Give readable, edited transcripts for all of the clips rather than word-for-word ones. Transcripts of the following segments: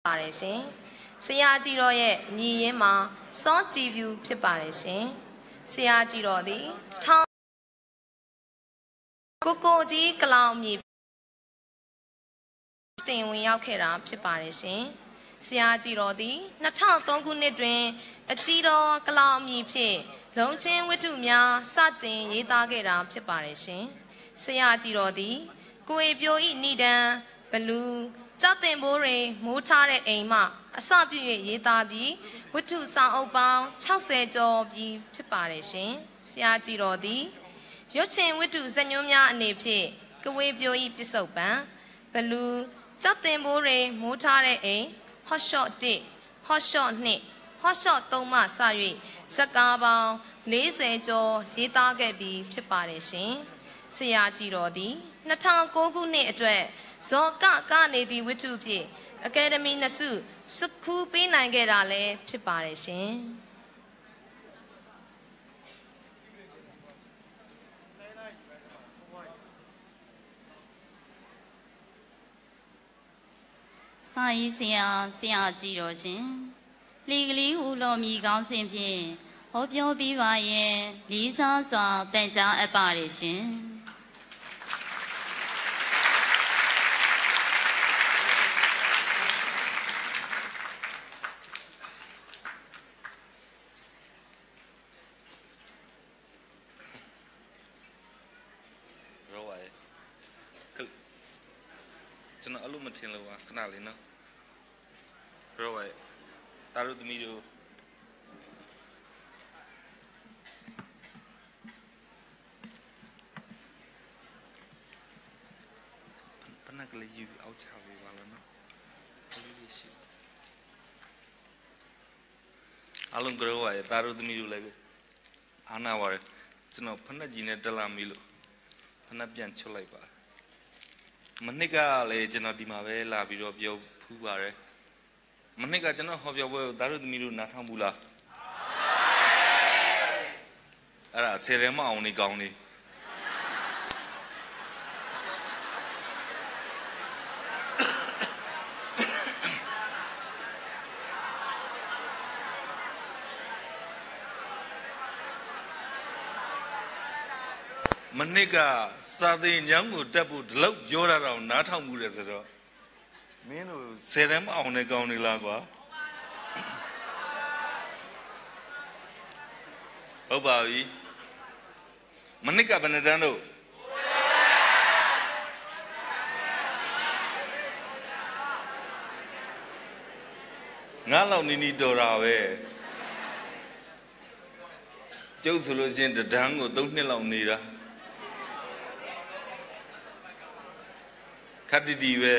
ပါတယ်ရှင်။ဆရာကြီးတော်ရဲ့ညီရင်းမှာစောကြည်ဖြူဖြစ်ပါတယ်ရှင်။ဆရာကြီးတော်သည်ကိုကြီးကလောင်မြေတင်ဝင်ရောက်ခဲ့တာဖြစ်ပါတယ်ရှင်။ဆရာကြီးတော်သည်2003ခုနှစ်တွင်အကြီးတော်ကလောင်မြေဖြင့်လုံးချင်းဝတ္ထုများစတင်ရေးသားခဲ့တာဖြစ်ပါတယ်ရှင်။ဆရာကြီးတော်သည်ကိုယ်ပြိုဤဏိဒံဘလူးကြောက်တင်ဘိုးတွေမိုးထားတဲ့အိမ်မှအစပြု၍ရေးသားပြီးဝတ္ထုဆောင်အုပ်ပေါင်း60ကျော်ပြီးဖြစ်ပါတယ်ရှင်။ဆရာကြီးတော်သည်ရွတ်ချင်ဝတ္ထုဇာတ်ညွှန်းများအနေဖြင့်ကဝေပြိုဤပစ္စုပန်ဘလူးကြောက်တင်ဘိုးတွေမိုးထားတဲ့အိမ်ဟော့ရှော့1ဟော့ရှော့2ဟော့ရှော့3မှစ၍ဇာတ်ကားပေါင်း40ကျော်ရေးသားခဲ့ပြီးဖြစ်ပါတယ်ရှင်။ဆရာကြီးတော်သည်2009ခုနှစ်အတွက်ဇော်ကနေသည့်ဝတ္ထုဖြင့်အကယ်ဒမီ2ဆုစခူးပေးနိုင်ခဲ့တာလည်းဖြစ်ပါတယ်ရှင်။စာရေးဆရာကြီးတော်ရှင်လီကလေးဦးလော်မီကောင်းစဉ်ဖြင့်ဟောပြောပြီးပါရဲ့လေးစားစွာပန်ကြားအပ်ပါတယ်ရှင်ကျွန်တော်အလို့မထင်လို့ခဏလေးနော်ပြောပါတာတို့သမီးတို့ပနကလေးယူအောက်ချပေးပါလားနော်ဘယ်လိုရှိအလုံးကြောပါတာတို့သမီးတို့လည်းအာနာပါရကျွန်တော်ဖနက်ကြီးနဲ့တက်လာမီလို့ဖနက်ပြန်ချွတ်လိုက်ပါမနစ်ကလည်းကျွန်တော်ဒီမှာပဲလာပြီးတော့ပြောဖူးပါတယ်မနစ်ကကျွန်တော်ဟောပြောပွဲကိုဒါတို့သမီးတို့နားထောင်ဘူးလားအဲ့ဒါဆယ်ရဲမအောင်နေကောင်းနေမနစ်ကစာသင်ကျောင်းကိုတက်ဖို့ဒီလောက်ပြောတာတော့နားထောင်မှုတယ်ဆိုတော့မင်းတို့ဆယ်တန်းမအောင်နေကောင်းနေလားကွာဟုတ်ပါပြီမနစ်ကဘယ်နှစ်တန်းတို့ငါလောက်နီတော်တာပဲကျုပ်ဆိုလို့ချင်းတဒန်းကို3နှစ်လောက်နေတာခတ္တိပဲ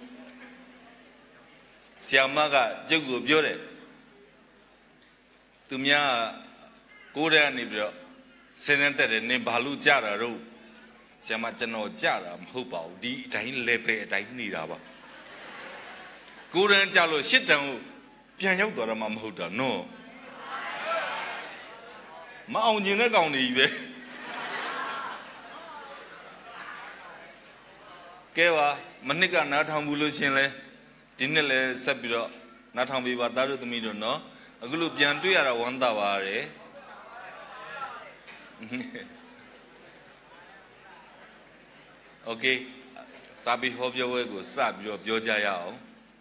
ဆရာမကကျုပ်ကိုပြောတယ်သူများကိုယ်တည်းကနေပြီးတော့ဆင်းရဲတက်တယ်နင်ဘာလို့ကြတာတော့ဆရာမကျွန်တော်ကြတာမဟုတ်ပါဘူးဒီအတိုင်းလဲပဲအတိုင်းနေတာပါကိုယ်တန်းကြလို့ရှစ်တန်းကိုပြန်ရောက်သွားတာမှမဟုတ်တာနော်မအောင်ကျင်တဲ့ကောင်တွေကြီးပဲကဲပါမနစ်ကနားထောင်ဘူးလို့ရှင်လဲဒီနှစ်လဲဆက်ပြီးတော့နားထောင်ပေးပါသားတို့သမီးတို့နော်အခုလို့ပြန်တွေ့ရတာဝမ်းသာပါတယ်โอเคစာပေဟောပြောပွဲကိုစပြီးတော့ပြောကြရအောင်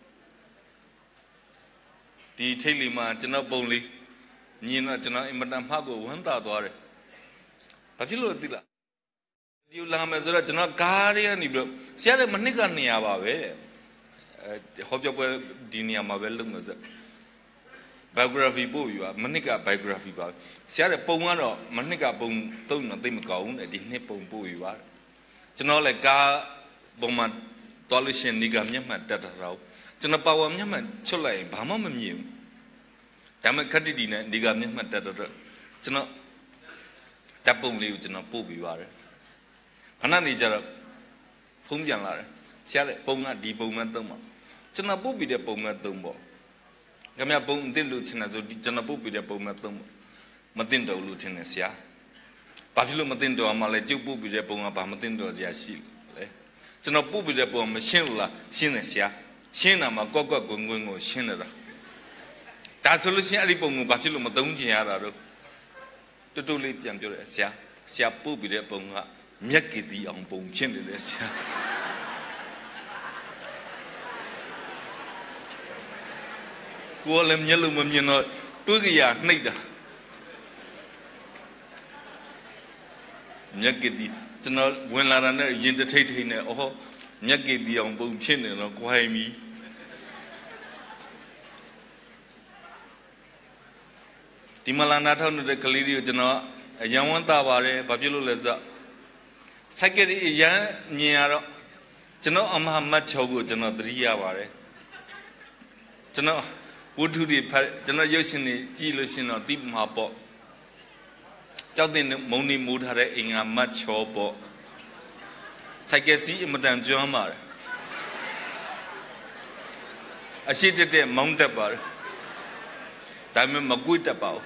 ဒီထိတ်လီမှာကျွန်တော်ပုံလေးမြင်တော့ကျွန်တော်အင်မတန်မှကိုဝမ်းသာသွားတယ်ဘာဖြစ်လို့သိလားဒီလာမယ်ဆိုတော့ကျွန်တော်ကားလေးကနေပြီးတော့ဆရာလည်းမနစ်ကနေရပါပဲဟောပြောပွဲဒီနေရာမှာပဲလုပ်မှာစ biography ပို့ပြီးပါမနစ်က biography ပါဆရာလည်းပုံကတော့မနစ်ကပုံသုံးတော့သိမကောင်းဘူးဒီနှစ်ပုံပို့ပြီးပါကျွန်တော်လည်းကားပုံမှာတော်လို့ရှင်ဒီကမျက်မှန်တက်တာတော့ကျွန်တော်ပါဝါမျက်မှန်ချွတ်လိုက်ရင်ဘာမှမမြင်ဘူးဒါမှခက်တီနဲ့ဒီကမျက်မှန်တက်တော့ကျွန်တော်တပ်ပုံလေးကိုကျွန်တော်ပို့ပြီးပါတယ်ခဏနေကြတော့ဖုန်းပြန်လာတယ်ဆရာလည်းပုံကဒီပုံမှန်သုံးပါကျွန်တော်ပို့ပြီးတဲ့ပုံမှန်သုံးပေါ့ခင်ဗျပုံအစ်လို့ထင်တယ်ဆိုကျွန်တော်ပို့ပြီးတဲ့ပုံမှန်သုံးပေါ့မသိတော့လို့ထင်တယ်ဆရာဘာဖြစ်လို့မသိတော့မှလဲကျုပ်ပို့ပြီးတဲ့ပုံကဘာမသိတော့ဆရာရှိလေကျွန်တော်ပို့ပြီးတဲ့ပုံမရှင်းလို့လားရှင်းတယ်ဆရာရှင်းတာမှာကွက်ကွက်ကွင်းကွင်းကိုရှင်းနေတာဒါဆိုလို့ရှိရင်အဲ့ဒီပုံကိုဘာဖြစ်လို့မသုံးချင်ရတာတော့တူတူလေးပြန်ပြောတယ်ဆရာပို့ပြီးတဲ့ပုံကမြက်ကီတီအောင်ပုံဖြစ်နေတယ်ဆရာကိုယ်လည်းမျက်လုံးမမြင်တော့တွေးကြရနှိပ်တာမြက်ကီတီကျွန်တော်ဝင်လာတာနဲ့ရင်တထိတ်ထိတ်နဲ့အော်မြက်ကီတီအောင်ပုံဖြစ်နေတော့ခွိုင်းပြီဒီမလာနာထောက်နေတဲ့ကလေးတွေကိုကျွန်တော်အယံဝန်းတာပါတယ်ဘာဖြစ်လို့လဲဆိုတော့စိုက်ကရီအယံမြင်ရတော့ကျွန်တော်အမမတ်ချောကိုကျွန်တော်သတိရပါတယ်ကျွန်တော်ဝတ္ထုတွေဖတ်ကျွန်တော်ရုပ်ရှင်တွေကြည့်လို့ရှင်တော့သိမှာပေါ့ကြောက်တဲ့မုံနေမိုးထားတဲ့အင်္ဂါမတ်ချောပေါ့စိုက်ကစီအမတန်ကျွမ်းပါတယ်အရှိတဲ့မောင်းတက်ပါတယ်ဒါပေမဲ့မကွေ့တတ်ပါဘူး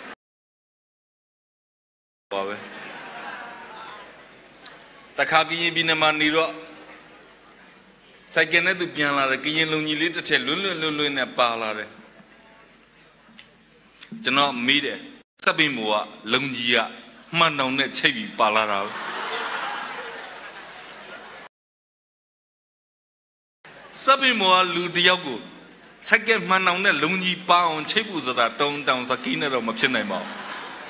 ပါပဲတခါကရင်ပြည်နယ်မှာနေတော့စိုက်ကနဲ့သူပြန်လာတယ်ကရင်လုံကြီးလေးတစ်ထက်လွန်းနဲ့ပါလာတယ်ကျွန်တော်မေးတယ်စက်ပင်မိုးကလုံကြီးကမှန်တောင်နဲ့ချိတ်ပြီးပါလာတာစက်ပင်မိုးကလူတယောက်ကိုစိုက်ကမှန်တောင်နဲ့လုံကြီးပါအောင်ချိတ်ဖို့ဆိုတာတောင်းစကီးနဲ့တော့မဖြစ်နိုင်ပါဘူး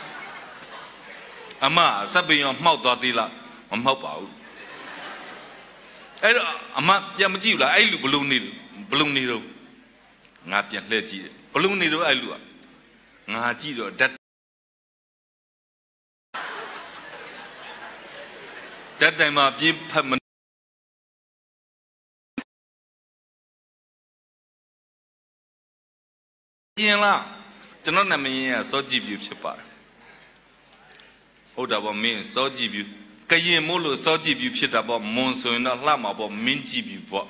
အမစက်ပင်ရောမှောက်သွားသေးလားမမှောက်ပါဘူးအဲ့တော့အမပြန်မကြည့်ဘူးလားအဲ့လူဘလုံနေတော့ငါပြန်လှည့်ကြည့်တယ်ဘလုံနေတော့အဲ့လူကငါကြည့်တော့ဓာတ်တိုင်မှာပြေးဖတ်မရင်လားကျွန်တော်နာမည်ကစောကြည့်ပြဖြစ်ပါတယ်ဟုတ်တာပေါ့မင်းစောကြည့်ပြကရင်မို့လို့စောကြည့်ပြဖြစ်တာပေါ့မွန်ဆိုရင်တော့လှမှာပေါ့မင်းကြည့်ပြပေါ့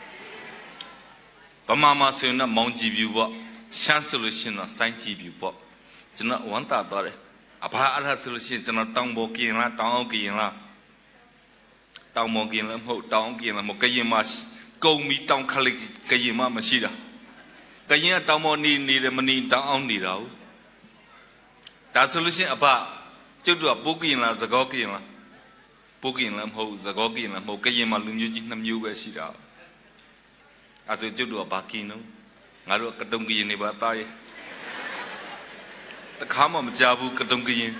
ဗမာဆိုရင်တော့မောင်ကြည့်ပြပေါ့ရှမ်းဆိုလို့ရှိရင်တော့စိုင်းကြည့်ပြပေါ့ကျွန်တော်ဝန်တာတော့တယ်အဘာအဲ့ဒါဆိုလို့ရှိရင်ကျွန်တော်တောင်ပေါ်ကရင်လားတောင်အောက်ကရင်လားတောင်ပေါ်ကရင်လည်းမဟုတ်တောင်အောက်ကရင်လည်းမဟုတ်ကရင်မှာကုံပြီးတောင်ခလိကရင်မှာမရှိတာကရင်ကတောင်ပေါ်နေတယ်မနေတောင်အောက်နေတာဟုတ်ဒါဆိုလို့ရှိရင်အဘကျုပ်တို့ကပိုးကရင်လားသကောကရင်လားပိုးကရင်လည်းမဟုတ်သကောကရင်လည်းမဟုတ်ကရင်မှာလူမျိုးကြီး2မျိုးပဲရှိတာအဲဆိုကျုပ်တို့ကဘာကရင်နော်ငါတို့ကတုံကရင်နေပါသားရဲ့တခါမှမကြဘူးကတုံကရင်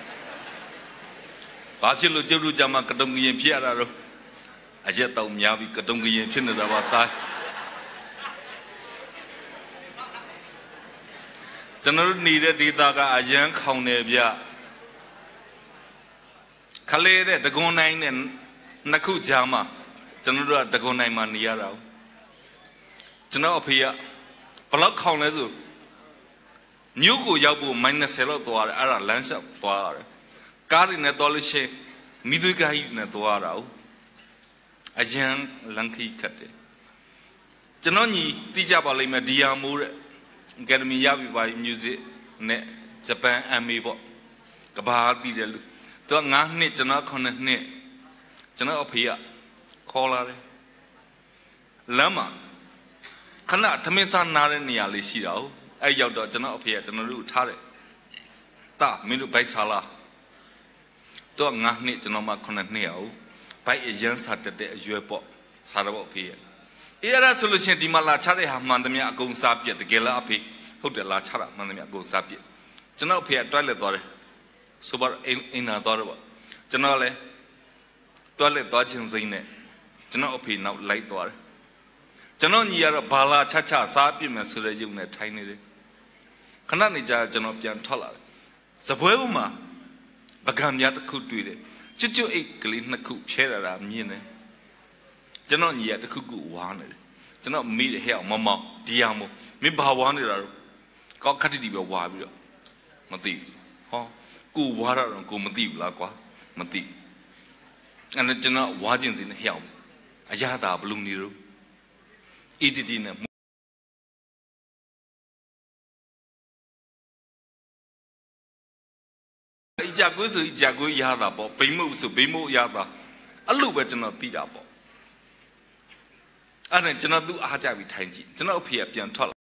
ဘာဖြစ်လို့ကျုပ်တို့ကြမှာကတုံကရင်ဖြစ်ရတာတော့အရက်တောင်များပြီးကတုံကရင်ဖြစ်နေတာပါသားကျွန်တော်တို့နေတဲ့ဒေသကအရန်ခေါင်နေဗျခလေးတဲ့တကွန်နိုင်နဲ့နှစ်ခုကြားမှာကျွန်တော်တို့ကတကွန်နိုင်မှာနေရတာကျွန်တော်အဖေကဘလောက်ခေါင်လဲဆိုမြို့ကိုရောက်ဖို့မိုင်20လောက်သွားတယ်အဲ့ဒါလမ်းလျှောက်သွားရတယ်ကားတွေနဲ့သွားလို့ရှိရင်မိသွေးကားကြီးနဲ့သွားရတာအရန်လမ်းခီးခတ်တယ်ကျွန်တော်ညီသိကြပါလိမ့်မယ်ဒီယာမိုးတဲ့ Academy ရပြီပါ music နဲ့ Japan MA ပေါ့ကဘာတည်တယ်လို့သူက9နှစ်ကျွန်တော်9နှစ်ကျွန်တော်အဖေကခေါ်လာတယ်လမ်းမှာခဏသမင်းစားနားတဲ့နေရာလေးရှိတာဟုတ်အဲ့ရောက်တော့ကျွန်တော်အဖေကကျွန်တော်တို့ထားတယ်တာမင်းတို့ဘိုက်စားလားသူက9နှစ်ကျွန်တော်မှ9နှစ်ဟုတ်ဘိုက်အရန်စားတဲ့အရွယ်ပေါ့စားတော့အဖေရဲ့အဲ့ဒါဆိုလို့ရှိရင်ဒီမှာလာချတဲ့ဟာမှန်သမျှအကုန်စားပြက်တကယ်လားအဖေဟုတ်တယ်လာချတာမှန်သမျှအကုန်စားပြက်ကျွန်တော်အဖေကတွိုက်လက်သွားတယ်ဆိုပါအင်းသာသွားတော့ကျွန်တော်လည်းတွိုက်လက်သွားခြင်းစိမ့်နဲ့ကျွန်တော်အဖေနောက်လိုက်သွားတယ်ကျွန်တော်ညီကတော့ဘာလာချစားပြစ်မယ်ဆိုတဲ့ရုပ်နဲ့ထိုင်နေတယ်ခဏနေကြကျွန်တော်ပြန်ထွက်လာတယ်စပွဲပေါ်မှာပကံများတစ်ခုတွေ့တယ်ကျွတ်အိတ်ကလေး2ခုဖြဲတာမြင်တယ်ကျွန်တော်ညီကတစ်ခုခုဝါနေတယ်ကျွန်တော်မိတယ်ဟဲ့အောင်မောင်ဒီရမို့မင်းဘာဝါနေတာတော့ကောက်ခတ်တီပဲဝါပြီးတော့မသိဘူးဟောကိုဝါတော့ကိုမသိဘူးလားကွာမသိအဲ့ဒါကျွန်တော်ဝါကျင်စီနဲ့ဟဲ့အောင်အရသာဘလူးနေတော့EDD နဲ့ကြကွေးဆိုကြကွေးရတာပေါ့ဘိမုတ်ဆိုဘိမုတ်ရတာအဲ့လိုပဲကျွန်တော်သိတာပေါ့အဲ့ဒါကျွန်တော်သူ့အားကြပြီးထိုင်ကြည့်ကျွန်တော်အဖေကပြန်ထွက်လာ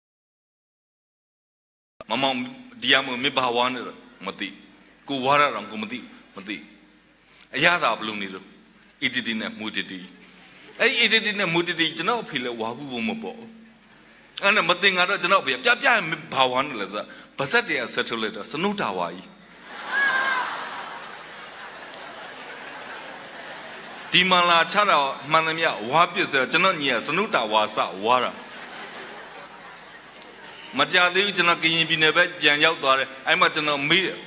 မမောင်ဒီအမမေဘာဝါနေတော့မသိကိုဝါရတော့ကိုမသိအရသာဘလို့နေတော့ ETT နဲ့မူတီတီအဲ့ ETT နဲ့မူတီတီကျွန်တော်အဖေလည်းဝါဘူးဘုံမပေါ့အဲ့ဒါမသိငါတော့ကျွန်တော်အဖေပြဘာဝါနေလဲဆိုဗစက်တရဆွဲထုတ်လိုက်တော့စနုတာဝါကြီးဒီမလာချတော့မှန်သမျှဝါပြစ်ဆိုကျွန်တော်ညီကစနုတာဝါစဝါတာမကြသေးဘူးကျွန်တော်ကရင်ပြည်နယ်ပဲပြန်ရောက်သွားတယ်အဲ့မှာကျွန်တော်မေးတယ်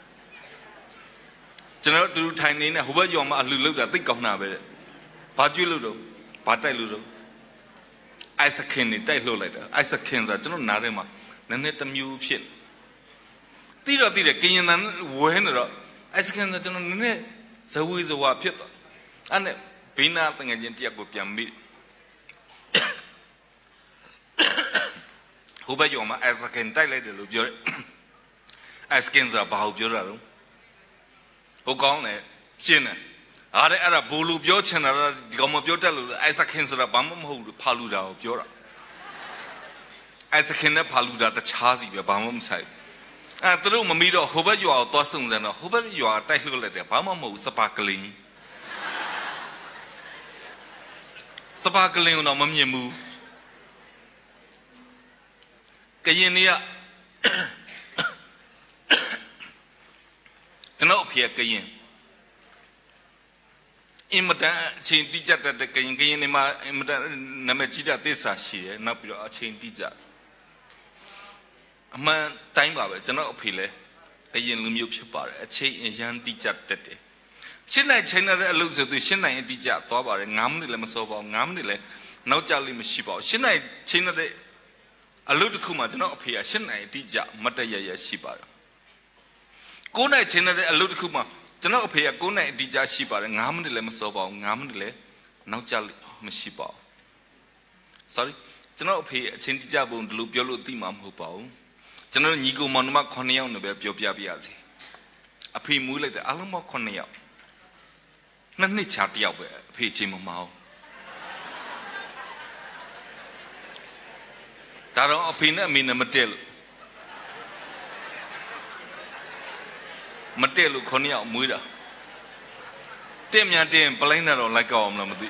ကျွန်တော်တူထိုင်နေဟိုဘက်ရောမှာအလှလောက်တာသိကောင်းတာပဲတဲ့ဘာကျွေးလို့တော့ဘာတိုက်လို့တော့အိုက်စခင်နေတိုက်လှုပ်လိုက်တာအိုက်စခင်ဆိုတာကျွန်တော်နားထဲမှာနည်းနည်းတစ်မျိုးဖြစ်တိတယ်ကရင်တန်ဝဲနေတော့အိုက်စခင်ဆိုကျွန်တော်နည်းနည်းဇဝေဇဝါဖြစ်သွားအဲ့နဲ့ဘိနာတငယ်ချင်းတယောက်ကိုပြန်မိဟိုဘက်ရောမှာအိုက်စခင်တိုက်လိုက်တယ်လို့ပြောတယ်အိုက်စခင်ဆိုတာဘာကိုပြောတာတော့ဟိုကောင်းတယ်ရှင်းတယ်အားတဲ့အဲ့ဒါဘူလူပြောချင်တာဒီကောင်မပြောတတ်လို့အိုက်စခင်ဆိုတာဘာမှမဟုတ်ဘူးဖာလူတာကိုပြောတာအိုက်စခင်နဲ့ဖာလူတာတခြားစီပဲဘာမှမဆိုင်အဲ့သူတို့မမီတော့ဟိုဘက်ရွာကိုသွားစုံစမ်းတော့ဟိုဘက်ရွာတိုက်လှုပ်လိုက်တယ်ဘာမှမဟုတ်စပါကလင်းစပါကလင်းတော့မမြင်ဘူးကရင်တွေကကျွန်တော်အဖေကရင်အင်မတန်အချိန်တိကျတဲ့ကရင်နေမှာအင်မတန်နာမည်ကြီးတဲ့သစ္စာရှိတယ်နောက်ပြီးတော့အချိန်တိကျအမှန်တိုင်းပါပဲကျွန်တော်အဖေလည်းကရင်လူမျိုးဖြစ်ပါတယ်အချိန်အရန်တိကျတတ်တယ်ရှင်းနိုင်ချိန်တဲ့အလုပ်ဆိုသူရှင်းနိုင်အတိကျသွားပါတယ်9မိနစ်လည်းမစောပါဘူး9မိနစ်လည်းနောက်ကျလိမ့်မရှိပါဘူးရှင်းနိုင်ချိန်တဲ့အလုပ်တစ်ခုမှကျွန်တော်အဖေကရှင်းနိုင်အတိကျမတရရရှိပါတယ်9နိုင်ချိန်တဲ့အလုပ်တစ်ခုမှကျွန်တော်အဖေက9နိုင်အတိကျရှိပါတယ်9မိနစ်လည်းမစောပါဘူး9မိနစ်လည်းနောက်ကျလိမ့်မရှိပါဘူး sorry ကျွန်တော်အဖေအချိန်တိကျပုံဒီလိုပြောလို့သိမှာမဟုတ်ပါဘူးကျွန်တော်ညီကိုမောင်နှမ9ယောက်နဲ့ပဲပြောပြပြရစီအဖေမူးလိုက်တယ်အားလုံးပေါင်း9ယောက်နှစ်ချာတယောက်ပဲအဖေချင်းမမအောင်ဒါတော့အဖေနဲ့အမေနဲ့မတည့်လို့9ယောက်မွေးတာတဲ့မြန်တင်ပလိုင်းတော့လိုက်ကောက်အောင်လားမသိ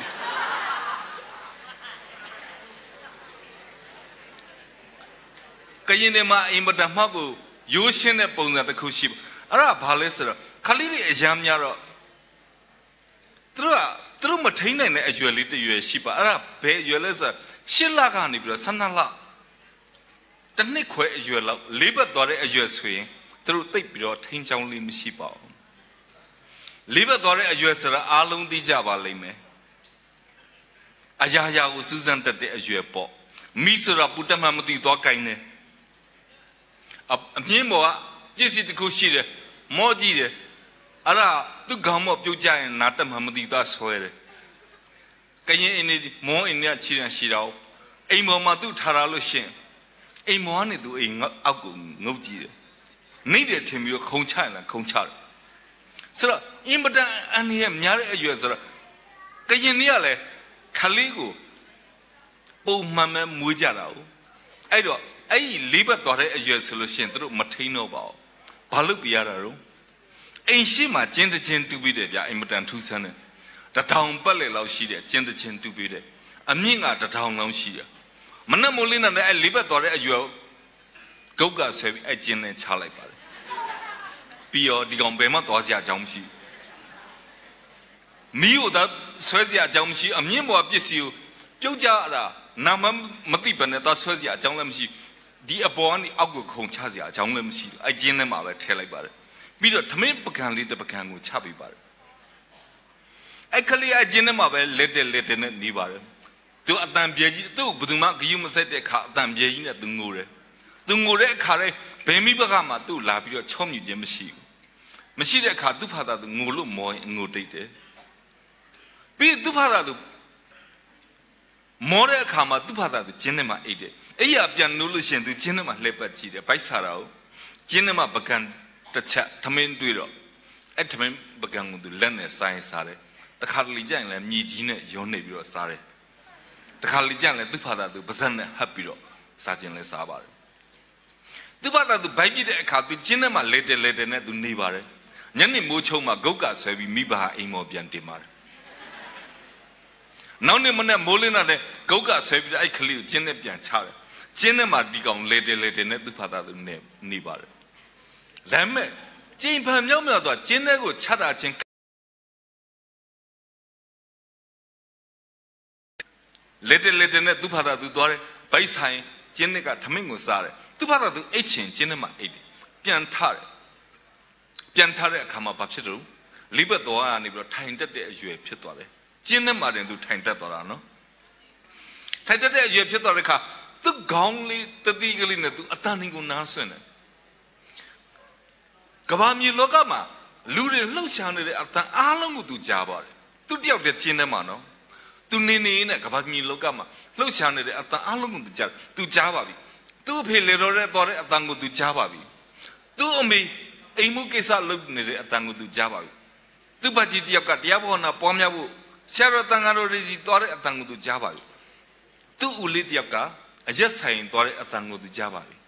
ကရင်တွေမှာအိမ်မတမှတ်ကိုရိုးရှင်းတဲ့ပုံစံတစ်ခုရှိအဲ့ဒါဘာလဲဆိုတော့ခလေးတွေအရမ်းများတော့သူတို့မထိန်နိုင်တဲ့အရွယ်လေးတစ်ရွယ်ရှိပါအဲ့ဒါဘယ်အရွယ်လဲဆိုတော့10လကနေပြီးတော့12လတစ်နှစ်ခွဲအရွယ်လောက်လေးဘက်သွားတဲ့အရွယ်ဆိုရင်သူတို့တိတ်ပြီးတော့ထိန်ချောင်းလေးမရှိပါဘူးလေးဘက်သွားတဲ့အရွယ်ဆိုတော့အားလုံးသိကြပါလိမ့်မယ်အရာရာကိုစူးစမ်းတတ်တဲ့အရွယ်ပေါ့မိဆိုတာပူတတ်မှမသိသွားကိုင်းနေအမြင့်ပေါ်ကပြည့်စည်တစ်ခုရှိတယ်မော့ကြည့်တယ်အဲ့ဒါသူ့ခေါင်းမော့ပြုတ်ကြရင်နာတက်မှမသိသားဆွဲတယ်ကရင်အင်းနေမောအင်းနေချီရန်ရှိတော့အိမ်ပေါ်မှာသူ့ထားရလို့ရှင်အိမ်မောကနေသူအိမ်အောက်ကိုငုတ်ကြည့်တယ်နေတယ်ထင်ပြီးတော့ခုံချရင်ခုံချတယ်ဆိုတော့အင်မတန်အန်ရဲ့များတဲ့အရွယ်ဆိုတော့ကရင်နေရလဲခလေးကိုပုံမှန်ပဲမွေးကြတာ哦အဲ့တော့အဲ့ဒီလေးဘက်သွားတဲ့အရွယ်ဆိုလို့ရှိရင်တို့မထိန်တော့ပါဘူးဘာလို့ပြရတာတော့အိမ်ရှိမှကျင်းတချင်းတူပြီးတယ်ဗျာအင်မတန်ထူးဆန်းတယ်1000ပတ်လေလောက်ရှိတယ်ကျင်းတချင်းတူပြီးတယ်အမြင့်က1000လောက်ရှိတယ်မနက်မိုးလင်းတဲ့အဲ့လေးဘက်သွားတဲ့အရွယ်ဂုတ်ကဆွဲပြီးအဲ့ကျင်းနဲ့ချလိုက်ပါတယ်ပြီးတော့ဒီကောင်ဘယ်မှသွားစရာအကြောင်းမရှိမီးကိုသာဆွဲစရာအကြောင်းမရှိအမြင့်ပေါ်ပစ္စည်းကိုပြုတ်ကြတာနာမသိဘဲနဲ့သွားဆွဲစရာအကြောင်းလည်းမရှိဒီအပေါ်ကနေအောက်ကိုခုံချစရာအကြောင်းလည်းမရှိဘူးအဲ့ကျင်းထဲမှာပဲထည့်လိုက်ပါတယ်ပြီးတော့သမင်းပကံလေးတစ်ပကံကိုချပေးပါတယ်အဲ့ကလေးအကျင်းထဲမှာပဲလက်တဲ့နဲ့နေပါတယ်သူအတန်ပြေကြီးသူ့ဘယ်သူမှဂယုမဆက်တဲ့အခါအတန်ပြေကြီးနဲ့သူငိုတယ်သူငိုတဲ့အခါတိုင်းဘယ်မိဘကမှသူ့လာပြီးတော့ချော့မြူခြင်းမရှိဘူးမရှိတဲ့အခါသူ့ဖာသာသူငိုလို့မောရင်ငိုတိတ်တယ်ပြီးသူ့ဖာသာသူမောတဲ့အခါမှာသူ့ဖာသာသူကျင်းထဲမှာအိတ်တယ်အဲ့ရပြန်လို့လို့ရှိရင်သူကျင်းထဲမှာလှည့်ပတ်ကြည့်တယ်ဗိုက်စားတာကိုကျင်းထဲမှာပကံတစ်ချက်သမင်းတွေ့တော့အဲ့သမင်းပကံကိုသူလက်နဲ့ဆိုင်စားတယ်တခါတလေကျရင်လည်းမြေကြီးနဲ့ရုံးနေပြီးတော့စားတယ်တခါလေကြလဲသူ့ဖာသာသူပါဇက်နဲ့ဟပ်ပြီးတော့စားခြင်းလဲစားပါတယ်သူ့ဖာသာသူဘိုက်ပြတဲ့အခါသူကျင်းထဲမှာလေတယ်နဲ့သူနေပါတယ်ညနေမိုးချုံမှာဂုတ်ကဆွဲပြီးမိဘဟာအိမ်မော်ပြန်တင်ပါတယ်နောက်နေ့မနေ့မိုးလင်းတဲ့ဂုတ်ကဆွဲပြီးအဲ့ခလေးကိုကျင်းနဲ့ပြန်ချတယ်ကျင်းထဲမှာဒီကောင်လေတယ်နဲ့သူ့ဖာသာသူနေပါတယ်ဒါပေမဲ့ကျိန်ဖန်မြောက်စွာကျင်းထဲကိုချတာချင်းလေတယ်နဲ့သူ့ဖာသာသူသွားတယ်ဗိုက်ဆိုင်ကျင်းထဲကထမင်းကိုစားတယ်သူ့ဖာသာသူအိတ်ချင်ကျင်းထဲမှာအိတ်တယ်ပြန်ထတဲ့အခါမှာဘာဖြစ်လို့လိဘတ်တော်ကနေပြီးတော့ထိုင်တက်တဲ့အရွယ်ဖြစ်သွားတယ်ကျင်းထဲမှာတင်သူထိုင်တက်သွားတာနော်ထိုင်တက်တဲ့အရွယ်ဖြစ်သွားတဲ့အခါသူခေါင်းလေးတတိကလေးနဲ့သူအတန်ကိုနားဆွင့်တယ်ကဘာမြေလောကမှာလူတွေလှုပ်ရှားနေတဲ့အတန်အားလုံးကိုသူကြားပါတယ်သူတယောက်တည်းကျင်းထဲမှာနော်သူနေနဲ့ကဘာမြေလောကမှာလှုပ်ရှားနေတဲ့အတန်အားလုံးကိုသူကြားပါပြီသူ့အဖေလေတော်တဲ့သွားတဲ့အတန်ကိုသူကြားပါပြီသူ့အမေအိမ်မှုကိစ္စလုပ်နေတဲ့အတန်ကိုသူကြားပါပြီသူ့ဘကြီးတယောက်ကတရားဘောနာပွားများဖို့ဆရာတော်တန်ဃာတော်တွေကြီးသွားတဲ့အတန်ကိုသူကြားပါပြီသူ့ဦးလေးတယောက်ကအရက်ဆိုင်သွားတဲ့အတန်ကိုသူကြားပါပြီ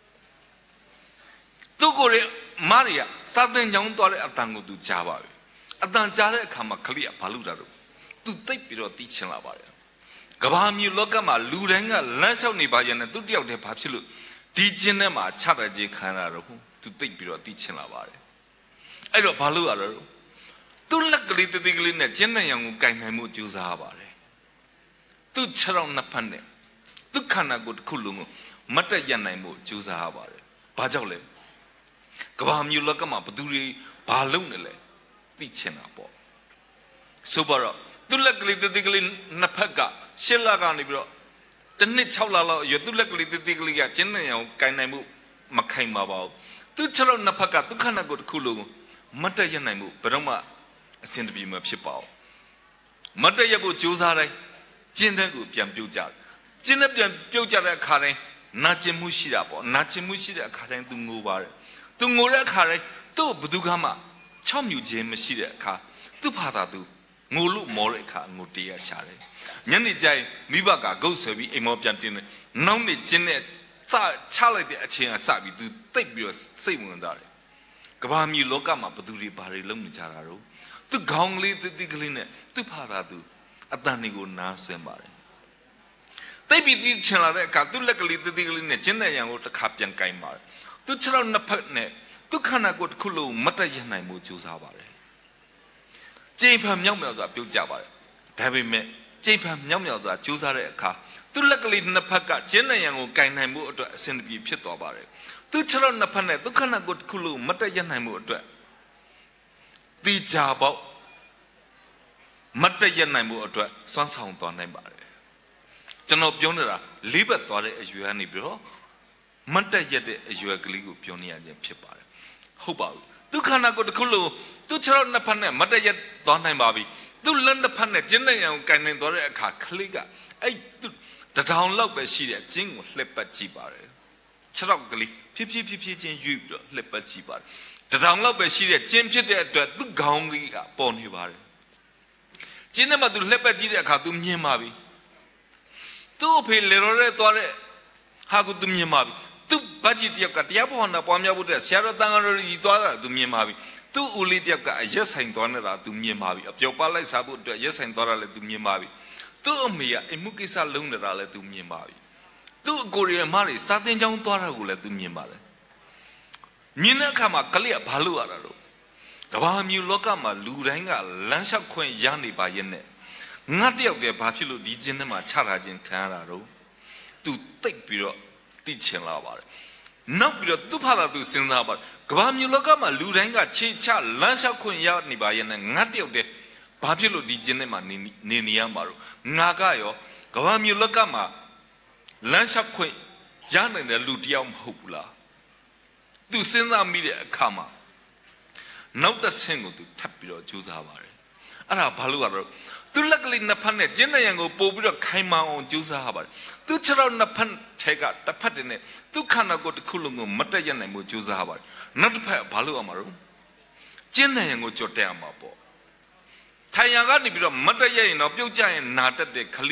သူ့ကိုယ်ရဲ့မရီယာစာသင်ကျောင်းသွားတဲ့အတန်ကိုသူကြားပါပြီအတန်ကြားတဲ့အခါမှာခလေးကဘာလို့တာတော့သူတိတ်ပြီးတော့တီးချင်လာပါတယ်ကဘာမျိုးလောကမှာလူတိုင်းကလမ်းလျှောက်နေပါရဲ့နဲ့သူတယောက်တည်းဘာဖြစ်လို့ဒီကျင်းထဲမှာချတဲ့ကြီးခံရတော့သူတိတ်ပြီးတော့တီးချင်လာပါတယ်အဲ့တော့ဘာလို့ရတော့သူလက်ကလေးတတိကလေးနဲ့ကျင်းတဲ့ရောင်ကိုကင်နိုင်မှုကြိုးစားရပါတယ်သူခြေထောက်နှစ်ဖက်နဲ့သူခန္ဓာကိုယ်တစ်ခုလုံးကိုမတ်တက်ရနိုင်မှုကြိုးစားရပါတယ်ဘာကြောင့်လဲကဘာမျိုးလောကမှာဘသူတွေဘာလုပ်နေလဲသိချင်တာပေါ့ဆိုတော့သူလက်ကလေးတတိကလေးနှစ်ဖက်ကရှစ်လကနေပြီးတော့တစ်နှစ်6လလောက်ရွယ်သူလက်ကလေးတတိကလေးကကျင်းနေအောင်ကင်နိုင်မှုမခိုင်ပါဘူးသူခြေထောက်နှစ်ဖက်ကသူခန္ဓာကိုယ်တစ်ခုလုံးကိုမတ်တက်ရနိုင်မှုဘယ်တော့မှအစင်တပြေမဖြစ်ပါဘူးမတ်တက်ရဖို့ကြိုးစားတိုင်းကျင်းတဲ့ကိုပြန်ပြုတ်ကြတယ်ကျင်းတဲ့ပြန်ပြုတ်ကြတဲ့အခါတိုင်းနာကျင်မှုရှိတာပေါ့နာကျင်မှုရှိတဲ့အခါတိုင်းသူငိုပါတယ်သူငိုတဲ့အခါတိုင်းသူ့ဘသူကမှချောက်မြူခြင်းမရှိတဲ့အခါသူ့ဖာသာသူငိုလို့မောတဲ့အခါငိုတရားရှာတယ်ညနေကျရင်မိဘကဂုတ်ဆွဲပြီးအိမ်မောပြန်တင်တယ်နောက်နေ့ကျင်းတဲ့စချလိုက်တဲ့အချိန်ကစပြီးသူတိတ်ပြီးတော့စိတ်ဝင်စားတယ်ကဘာမြေလောကမှာဘသူတွေဘာတွေလုပ်နေကြတာတော့သူခေါင်းလေးတိကလေးနဲ့သူ့ဖာသာသူအတန်တွေကိုနားဆွင့်ပါတယ်တိတ်ပြီးတီးချင်လာတဲ့အခါသူ့လက်ကလေးတိကလေးနဲ့ကျင်းတဲ့ရံကိုတစ်ခါပြန်ကင်ပါတယ်သူခြေထောက်နှစ်ဖက်နဲ့သူခန္ဓာကိုယ်တစ်ခုလုံးမတ်တက်ရနိုင်မှုကြိုးစားပါတယ်ကျိန်ဖန်မြောက်မြောက်စွာပြုတ်ကြပါတယ်ဒါပေမဲ့ကျိန်ဖန်မြောက်မြောက်စွာကြိုးစားတဲ့အခါသူလက်ကလေးနှစ်ဖက်ကကျင်းတဲ့ရံကိုကင်နိုင်မှုအတွက်အဆင်ပြေဖြစ်သွားပါတယ်သူခြေထောက်နှစ်ဖက်နဲ့သူခန္ဓာကိုယ်တစ်ခုလုံးမတ်တက်ရနိုင်မှုအတွက်တိကြပေါ့မတ်တက်ရနိုင်မှုအတွက်စွမ်းဆောင်သွားနိုင်ပါတယ်ကျွန်တော်ပြောနေတာလေးဘက်သွားတဲ့အရွယ်ကနေပြီးတော့မတ်တက်ရတဲ့အရွယ်ကလေးကိုပြောနေရခြင်းဖြစ်ပါတယ်ဟုတ်ပါဘူးသူခန္ဓာကိုယ်တစ်ခုလုံးသူခြေထောက်နှစ်ဖက်နဲ့မတ်တက်ရသွားနိုင်ပါပြီသူလက်နှစ်ဖက်နဲ့ကျင်းတဲ့ရံကိုကင်နိုင်သွားတဲ့အခါကလေးကအဲ့တထောင်လောက်ပဲရှိတဲ့ကျင်းကိုလှည့်ပတ်ကြည့်ပါတယ်ခြေထောက်ကလေးဖြည်းဖြည်းချင်းရွေ့ပြီးတော့လှည့်ပတ်ကြည့်ပါတယ်တထောင်လောက်ပဲရှိတဲ့ကျင်းဖြစ်တဲ့အတွက်သူခေါင်းကြီးကပေါ်နေပါတယ်ကျင်းထဲမှာသူလှည့်ပတ်ကြည့်တဲ့အခါသူမြင်ပါပြီသူ့အဖေလေတော်ရဲသွားတဲ့ဟာကိုသူမြင်ပါပြီသူ့ဘကြီးတယောက်ကတရားပေါ်နာပွားများဖို့တဲ့ဆရာတော်တန်ဃာတော်ကြီးသွားတာသူမြင်ပါပြီသူ့ဦးလေးတယောက်ကအရက်ဆိုင်သွားနေတာသူမြင်ပါပြီအပျော်ပါလိုက်စားဖို့အတွက်ရက်ဆိုင်သွားတာလည်းသူမြင်ပါပြီသူ့အမေကအိမ်မှုကိစ္စလုံးနေတာလည်းသူမြင်ပါပြီသူ့အကိုရီမတွေစာသင်ကျောင်းသွားတာကိုလည်းသူမြင်ပါတယ်မြင်တဲ့အခါမှာကလေးကဘာလို့ရတာတော့ကဘာမျိုးလောကမှာလူတိုင်းကလမ်းလျှောက်ခွင့်ရနေပါရဲ့နဲ့ငါတယောက်တည်းဘာဖြစ်လို့ဒီကျင်းထဲမှာချထားခြင်းခံရတာတော့သူတိတ်ပြီးတော့သိချင်လာပါတယ်နောက်ပြီးတော့သူ့ဖာသာသူစဉ်းစားပါတယ်ကဘာမျိုးလောကမှာလူတိုင်းကခြေချလမ်းလျှောက်ခွင့်ရနေပါရဲ့နဲ့ငါတယောက်တည်းဘာဖြစ်လို့ဒီကျင်းထဲမှာနေရမှာတော့ငါကရောကဘာမျိုးလောကမှာလမ်းလျှောက်ခွင့်ရနိုင်တဲ့လူတယောက်မဟုတ်ဘူးလားသူစဉ်းစားမိတဲ့အခါမှာနောက်တစ်ဆင့်ကိုသူထပ်ပြီးတော့ကြိုးစားပါတယ်အဲ့ဒါဘာလို့ရတော့သူလက်ကလေးနှစ်ဖက်နဲ့ကျင်းတဲ့ရံကိုပို့ပြီးတော့ခိုင်မာအောင်ကြိုးစားရပါတယ်သူခြေထောက်နှစ်ဖက်ထဲကတစ်ဖက်တည်းနဲ့သူခန္ဓာကိုယ်တစ်ခုလုံးကိုမတက်ရနိုင်မှုကြိုးစားရပါတယ်နောက်တစ်ဖက်ဘာလို့ရမှာတော့ကျင်းတဲ့ရံကိုကြော်တက်ရမှာပေါ့ထိုင်ရံကနေပြီးတော့မတက်ရရင်တော့ပြုတ်ကြရင်နာတက်တဲ့ခလေး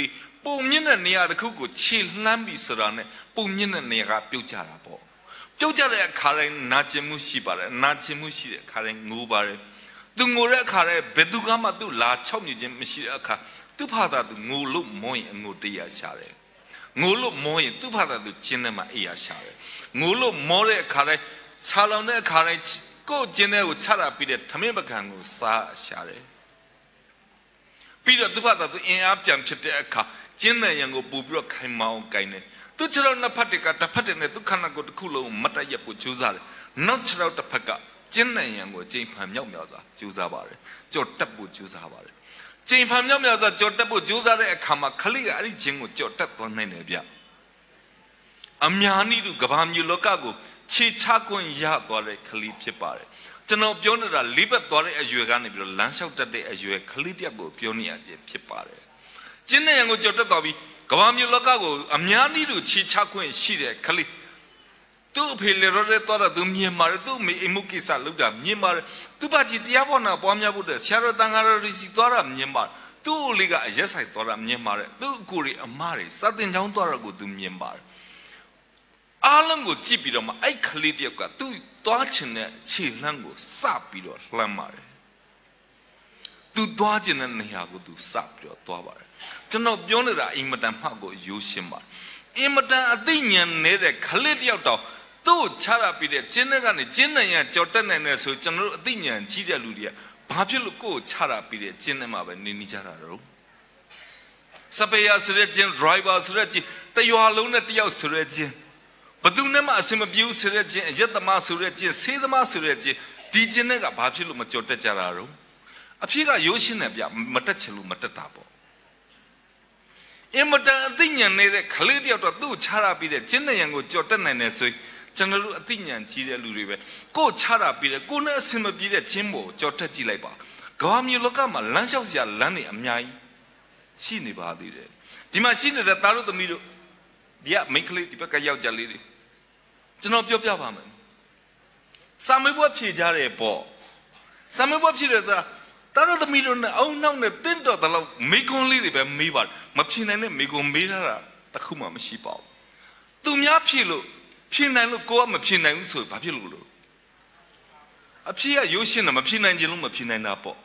ပုံမြင့်တဲ့နေရာတစ်ခုကိုခြေလှမ်းပြီးဆိုတာနဲ့ပုံမြင့်တဲ့နေရာကပြုတ်ကြတာပေါ့ပြုတ်ကြတဲ့အခါတိုင်းနာကျင်မှုရှိပါတယ်နာကျင်မှုရှိတဲ့အခါတိုင်းငိုပါတယ်သူငိုတဲ့အခါတိုင်းဘယ်သူကမှသူ့လာချောက်မြခြင်းမရှိတဲ့အခါသူ့ဖာသာသူငိုလို့မောရင်အငိုတရားရှာတယ်ငိုလို့မောရင်သူ့ဖာသာသူကျင်းထဲမှာအေးရရှာတယ်ငိုလို့မောတဲ့အခါတိုင်းခြာလောင်တဲ့အခါတိုင်းကိုယ်ကျင်းထဲကိုချတာပြီးတဲ့ထမင်းပကံကိုစားရှာတယ်ပြီးတော့သူ့ဖာသာသူအင်အားပြန်ဖြစ်တဲ့အခါကျင်းတဲ့ရံကိုပူပြီးတော့ခိုင်မောင်းကိုင်းတယ်သူခြေတော်နှစ်ဖက်တကတစ်ဖက်တည်းနဲ့သူခန္ဓာကိုယ်တစ်ခုလုံးမတ်တရက်ဖို့ကြိုးစားတယ်နောက်ခြေတော်တစ်ဖက်ကကျင်းတဲ့ရံကိုကျိန်ဖန်မြောက်မြောက်စွာကြိုးစားပါတယ်ကြော်တက်ဖို့ကြိုးစားပါတယ်ကျိန်ဖန်မြောက်မြောက်စွာကြော်တက်ဖို့ကြိုးစားတဲ့အခါမှာခလိကအဲ့ဒီကျင်းကိုကြော်တက်သွားနိုင်တယ်ဗျအများနည်းတူကဘာမျိုးလောကကိုခြေချခွင့်ရသွားတဲ့ခလိဖြစ်ပါတယ်ကျွန်တော်ပြောနေတာလေးဘက်သွားတဲ့အရွယ်ကနေပြီးတော့လမ်းလျှောက်တတ်တဲ့အရွယ်ခလိတက်ကိုပြောနေရခြင်းဖြစ်ပါတယ်ကျင်းတဲ့ရံကိုကြော်တက်သွားပြီးကဘာမျိုးလောကကိုအများနည်းတူခြေချခွင့်ရှိတဲ့ခလိသူ့အဖေလေရောတဲ့တော့သူမြင်ပါတယ်သူ့မိအိမ်မှုကိစ္စလုပ်တာမြင်ပါတယ်သူ့ဘာကြီးတရားပေါ်နာပွားများဖို့တဲ့ဆရာတော်တန်ခါတော်စီသွားတာမြင်ပါတယ်သူ့လေးကအရက်ဆိုင်သွားတာမြင်ပါတယ်သူ့အကိုတွေအမတွေစတင်ချောင်းသွားတာကိုသူမြင်ပါတယ်အားလုံးကိုကြည့်ပြီးတော့မှအဲ့ခလေးတယောက်ကသူ့သွားချင်တဲ့ခြေလှမ်းကိုစပြီးတော့လှမ်းပါတယ်သူသွားချင်တဲ့နေရာကိုသူစပြီးတော့သွားပါတယ်ကျွန်တော်ပြောနေတာအင်မတန်မှကိုရိုးရှင်းပါတယ်အင်မတန်အသိဉာဏ်နေတဲ့ခလေးတယောက်တော့သူ့ချရပြီးတဲ့ကျင်းတဲ့ကနေကျင်းတဲ့ရကြော်တက်နိုင်တယ်ဆိုကျွန်တော်တို့အသိဉာဏ်ကြီးတဲ့လူတွေကဘာဖြစ်လို့ကိုယ်ချရပြီးတဲ့ကျင်းထဲမှာပဲနေနေကြတာတော့စပယ်ယာဆိုတဲ့ကျင်း driver ဆိုတဲ့ကျင်းတရွာလုံးနဲ့တယောက်ဆိုတဲ့ကျင်းဘသူနဲ့မှအစင်မပြေဘူးဆိုတဲ့ကျင်းအယက်သမားဆိုတဲ့ကျင်းဆေးသမားဆိုတဲ့ကျင်းဒီကျင်းတွေကဘာဖြစ်လို့မကြော်တက်ကြတာတော့အဖြစ်ကရိုးရှင်းတယ်ဗျမတက်ချင်လို့မတက်တာပေါ့အင်မတန်အသိဉာဏ်နေတဲ့ခလေးတယောက်တော့သူ့ချရပြီးတဲ့ကျင်းတဲ့ရံကိုကြော်တက်နိုင်တယ်ဆိုရင်ကျွန်တော်တို့အသိဉာဏ်ကြီးတဲ့လူတွေပဲကိုချရပြီးတဲ့ကိုနဲ့အစင်မပြေတဲ့ကျင်းပေါ်ကြော်တက်ကြည့်လိုက်ပါကဘာမျိုးလောကမှာလမ်းလျှောက်စရာလမ်းတွေအများကြီးရှိနေပါသေးတယ်ဒီမှာရှိနေတဲ့သားတို့သမီးတို့ဒီကမိန်းကလေးဒီဘက်ကယောက်ျားလေးတွေကျွန်တော်ပြောပြပါမယ်စာမေးပွဲဖြေကြတယ်ပေါ့စာမေးပွဲဖြေတယ်ဆိုတာသားတို့သမီးတို့နဲ့အုံနောက်နဲ့တင့်တော်တဲ့လောက်မိကွန်းလေးတွေပဲမေးပါတယ်မဖြေနိုင်တဲ့မိကွန်းမေးထားတာတခုမှမရှိပါဘူးသူများဖြေလို့ဖြေနိုင်လို့ကိုကမဖြေနိုင်ဘူးဆိုဘာဖြစ်လို့လို့အဖြေကရိုးရှင်းတယ်မဖြေနိုင်ခြင်းလို့မဖြေနိုင်တာပေါ့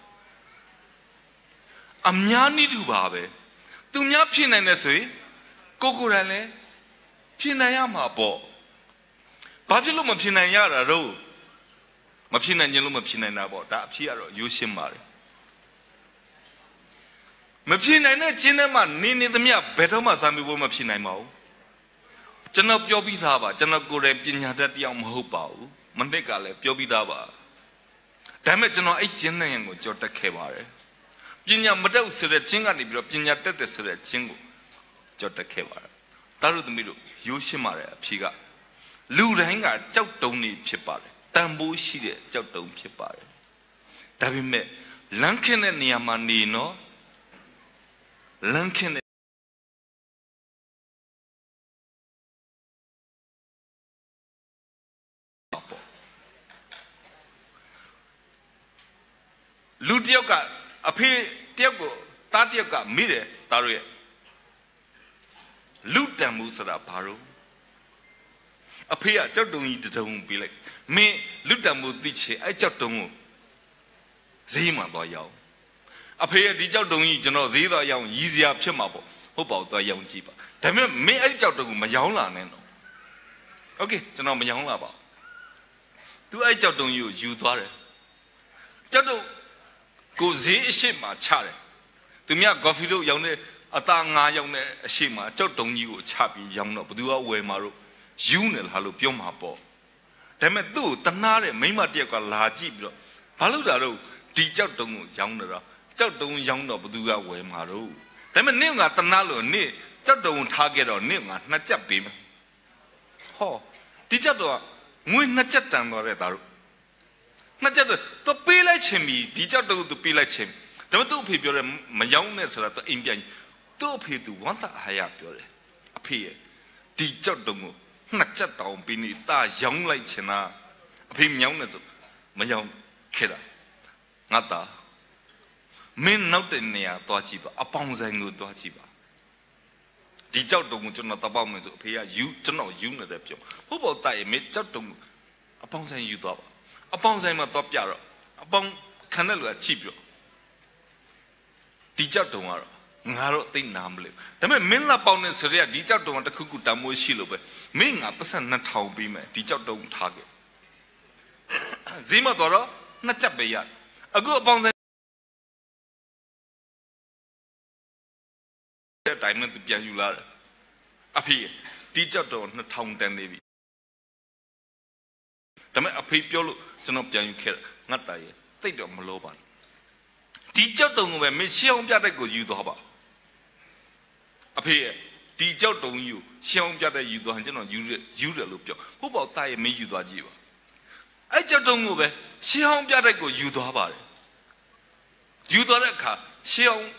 အများနည်းတူပါပဲသူများဖြေနိုင်တယ်ဆိုရင်ကိုကိုယ်တိုင်လည်းဖြေနိုင်ရမှာပေါ့ဘာဖြစ်လို့မဖြေနိုင်ရတာတော့မဖြေနိုင်ခြင်းလို့မဖြေနိုင်တာပေါ့ဒါအဖြေကတော့ရိုးရှင်းပါတယ်မဖြေနိုင်တဲ့ကျင်းထဲမှာနေသမျှဘယ်တော့မှစာမေးပွဲမဖြေနိုင်ပါဘူးကျွန်တော်ပြောပြီးသားပါကျွန်တော်ကိုယ်တိုင်ပညာတတ်တရားမဟုတ်ပါဘူးမနစ်ကလည်းပြောပြီးသားပါဒါပေမဲ့ကျွန်တော်အဲ့ကျင်းတဲ့ရင်ကိုကြော်တက်ခဲ့ပါတယ်ပညာမတက်ဆိုတဲ့ကျင်းကနေပြီးတော့ပညာတက်တဲ့ဆိုတဲ့ကျင်းကိုကြော်တက်ခဲ့ပါတယ်တားတို့သမီးတို့ရိုးရှင်းပါတယ်အဖြေကလူတိုင်းကကြောက်တုံးနေဖြစ်ပါတယ်တန်ဖိုးရှိတဲ့ကြောက်တုံးဖြစ်ပါတယ်ဒါပေမဲ့လမ်းခင်းတဲ့နေရာမှာနေနော်လမ်းခင်းတဲ့လူတယောက်ကအဖေတယောက်ကိုတားတယောက်ကမိတယ်တားတို့ရဲ့လူတန်မှုဆိုတာဘာလို့အဖေကကြောက်တုံကြီးတုံပြီးလိုက်မင်းလူတန်မှုသိချေအဲ့ကြောက်တုံကိုဈေးမှာတော့ရောက်အဖေရဲ့ဒီကြောက်တုံကြီးကျွန်တော်ဈေးတော့ရောက်ရီးစရာဖြစ်မှာပေါ့ဟုတ်ပါဘူးတော့ရောင်းကြည့်ပါဒါပေမဲ့မင်းအဲ့ကြောက်တုံကိုမရောင်းလာနဲ့တော့โอเคကျွန်တော်မရောင်းလာပါသူအဲ့ကြောက်တုံကြီးကိုယူသွားတယ်ကြောက်တုံကိုဈေးအရှိမှချတယ်သူမြကော်ဖီလို့ရောင်းတဲ့အသားငါးရောင်းတဲ့အရှိမှကြောက်တုံကြီးကိုချပြီးရောင်းတော့ဘသူကဝယ်မှာတော့ယူနေလားလို့ပြောမှာပေါ့ဒါပေမဲ့သူ့ကိုတနာတဲ့မိမတယောက်ကလာကြည့်ပြီးတော့ဘာလို့တာတော့ဒီကြောက်တုံကိုရောင်းတော့ကြောက်တုံရောင်းတော့ဘသူကဝယ်မှာတော့ဒါပေမဲ့နင့်ကတနာလို့နင့်ကြောက်တုံထားခဲ့တော့နင့်ကနှစ်ကြက်ပေးမယ်ဟောဒီကြောက်တော့ငွေနှစ်ကြက်တန်သွားတဲ့သားတို့နှစ်ကြက်တော့ပေးလိုက်ချင်ပြီဒီကြောက်တုံသူပေးလိုက်ချင်ဒါပေမဲ့သူ့အဖေပြောတယ်မရောင်းနဲ့ဆိုတာသူအိမ်ပြန်သူ့အဖေသူဝမ်းသာအားရပြောတယ်အဖေရဲ့ဒီကြောက်တုံကိုနှစ်ကြက်တောင်ပြီးနေတာရောင်းလိုက်ချင်တာအဖေမြောင်းနေဆိုမရောင်းခဲ့တာငါသားမင်းနောက်တဲ့နေရာသွားကြည့်ပါအပေါင်းဆိုင်ကိုသွားကြည့်ပါဒီကြောက်တုံကိုကျွန်တော်တပေါက်မယ်ဆိုအဖေကယူကျွန်တော်ယူနေတယ်ပြောဟုတ်ပေါ့တိုက်မေကြောက်တုံအပေါင်းဆိုင်ယူသွားပါအပေါင်းဆိုင်မှာတော့ပြတော့အပေါင်းခံတဲ့လူကချိပြောဒီကြောက်တုံကတော့ငါတော့သိနာမလို့ဒါပေမဲ့မင်းလာပေါင်းနေဆိုရဒီကြောက်တုံကတခုခုတမိုးရှိလို့ပဲမင်းငါပတ်စံ2000ပေးမယ်ဒီကြောက်တုံထားခဲ့ဈေးမတော်တော့နှစ်ချက်ပဲရအခုအပေါင်းဆိုင်တဲ့တိုင်းနဲ့ပြန်ယူလာတယ်အဖေဒီကြောက်တုံ2000တန်နေပြီဒါပေမဲ့အဖေပြောလို့ကျွန်တော်ပြန်ယူခဲ့ငတ်တာရဲ့တိတ်တော့မလို့ပါဒီကြောက်တုံကိုပဲမင်းရှင်းအောင်ပြတဲ့ကိုယူသွားပါအဖေဒီကြောက်တုံကြီးကိုရှင်းအောင်ပြတဲ့ယူသွားရင်ကျွန်တော်ယူတယ်လို့ပြောဟုတ်ပါတာရဲ့မင်းယူသွားကြည့်ပါအဲ့ကြောက်တုံကိုပဲရှင်းအောင်ပြတဲ့ကိုယူသွားပါတယ်ယူသွားတဲ့အခါရှင်းအောင်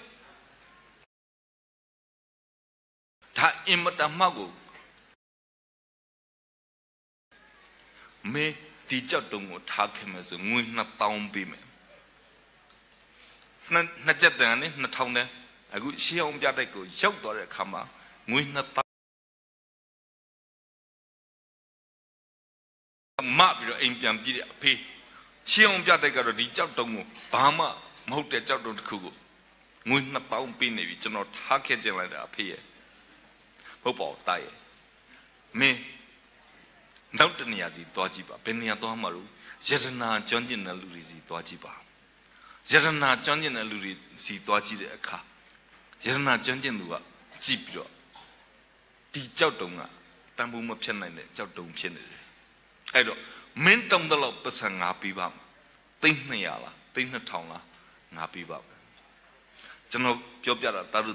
ဒါအင်မတန်မှကိုမေဒီကြောက်တုံကိုထားခဲ့မယ်ဆိုငွေ2000ပေးမယ်နှစ်ချက်တန်နဲ့2000တန်အခုရှင်းအောင်ပြတဲ့ကိုရောက်သွားတဲ့အခါမှာငွေ2000မပြီးတော့အိမ်ပြန်ပြီးတဲ့အဖေရှင်းအောင်ပြတဲ့ကတော့ဒီကြောက်တုံကိုဘာမှမဟုတ်တဲ့ကြောက်တုံတစ်ခုကိုငွေ2000ပေးနေပြီကျွန်တော်ထားခဲ့ခြင်းလိုက်တာအဖေရဲ့ဟုတ်ပါဘူးတာရဲ့မင်းနောက်တနေရာစီသွားကြည့်ပါဘယ်နေရာသွားမှာလို့ယရနာကျွမ်းကျင်တဲ့လူတွေစီသွားကြည့်ပါယရနာကျွမ်းကျင်တဲ့လူတွေစီသွားကြည့်တဲ့အခါယရနာကျွမ်းကျင်သူကကြည့်ပြီးတော့ဒီကြောက်တုံကတန်ဖိုးမဖြတ်နိုင်တဲ့ကြောက်တုံဖြစ်နေတယ်အဲ့တော့မင်းတုံတလို့ပတ်စံငါပေးပါမယ်300လား3000လားငါပေးပါမယ်ကျွန်တော်ပြောပြတာတာတို့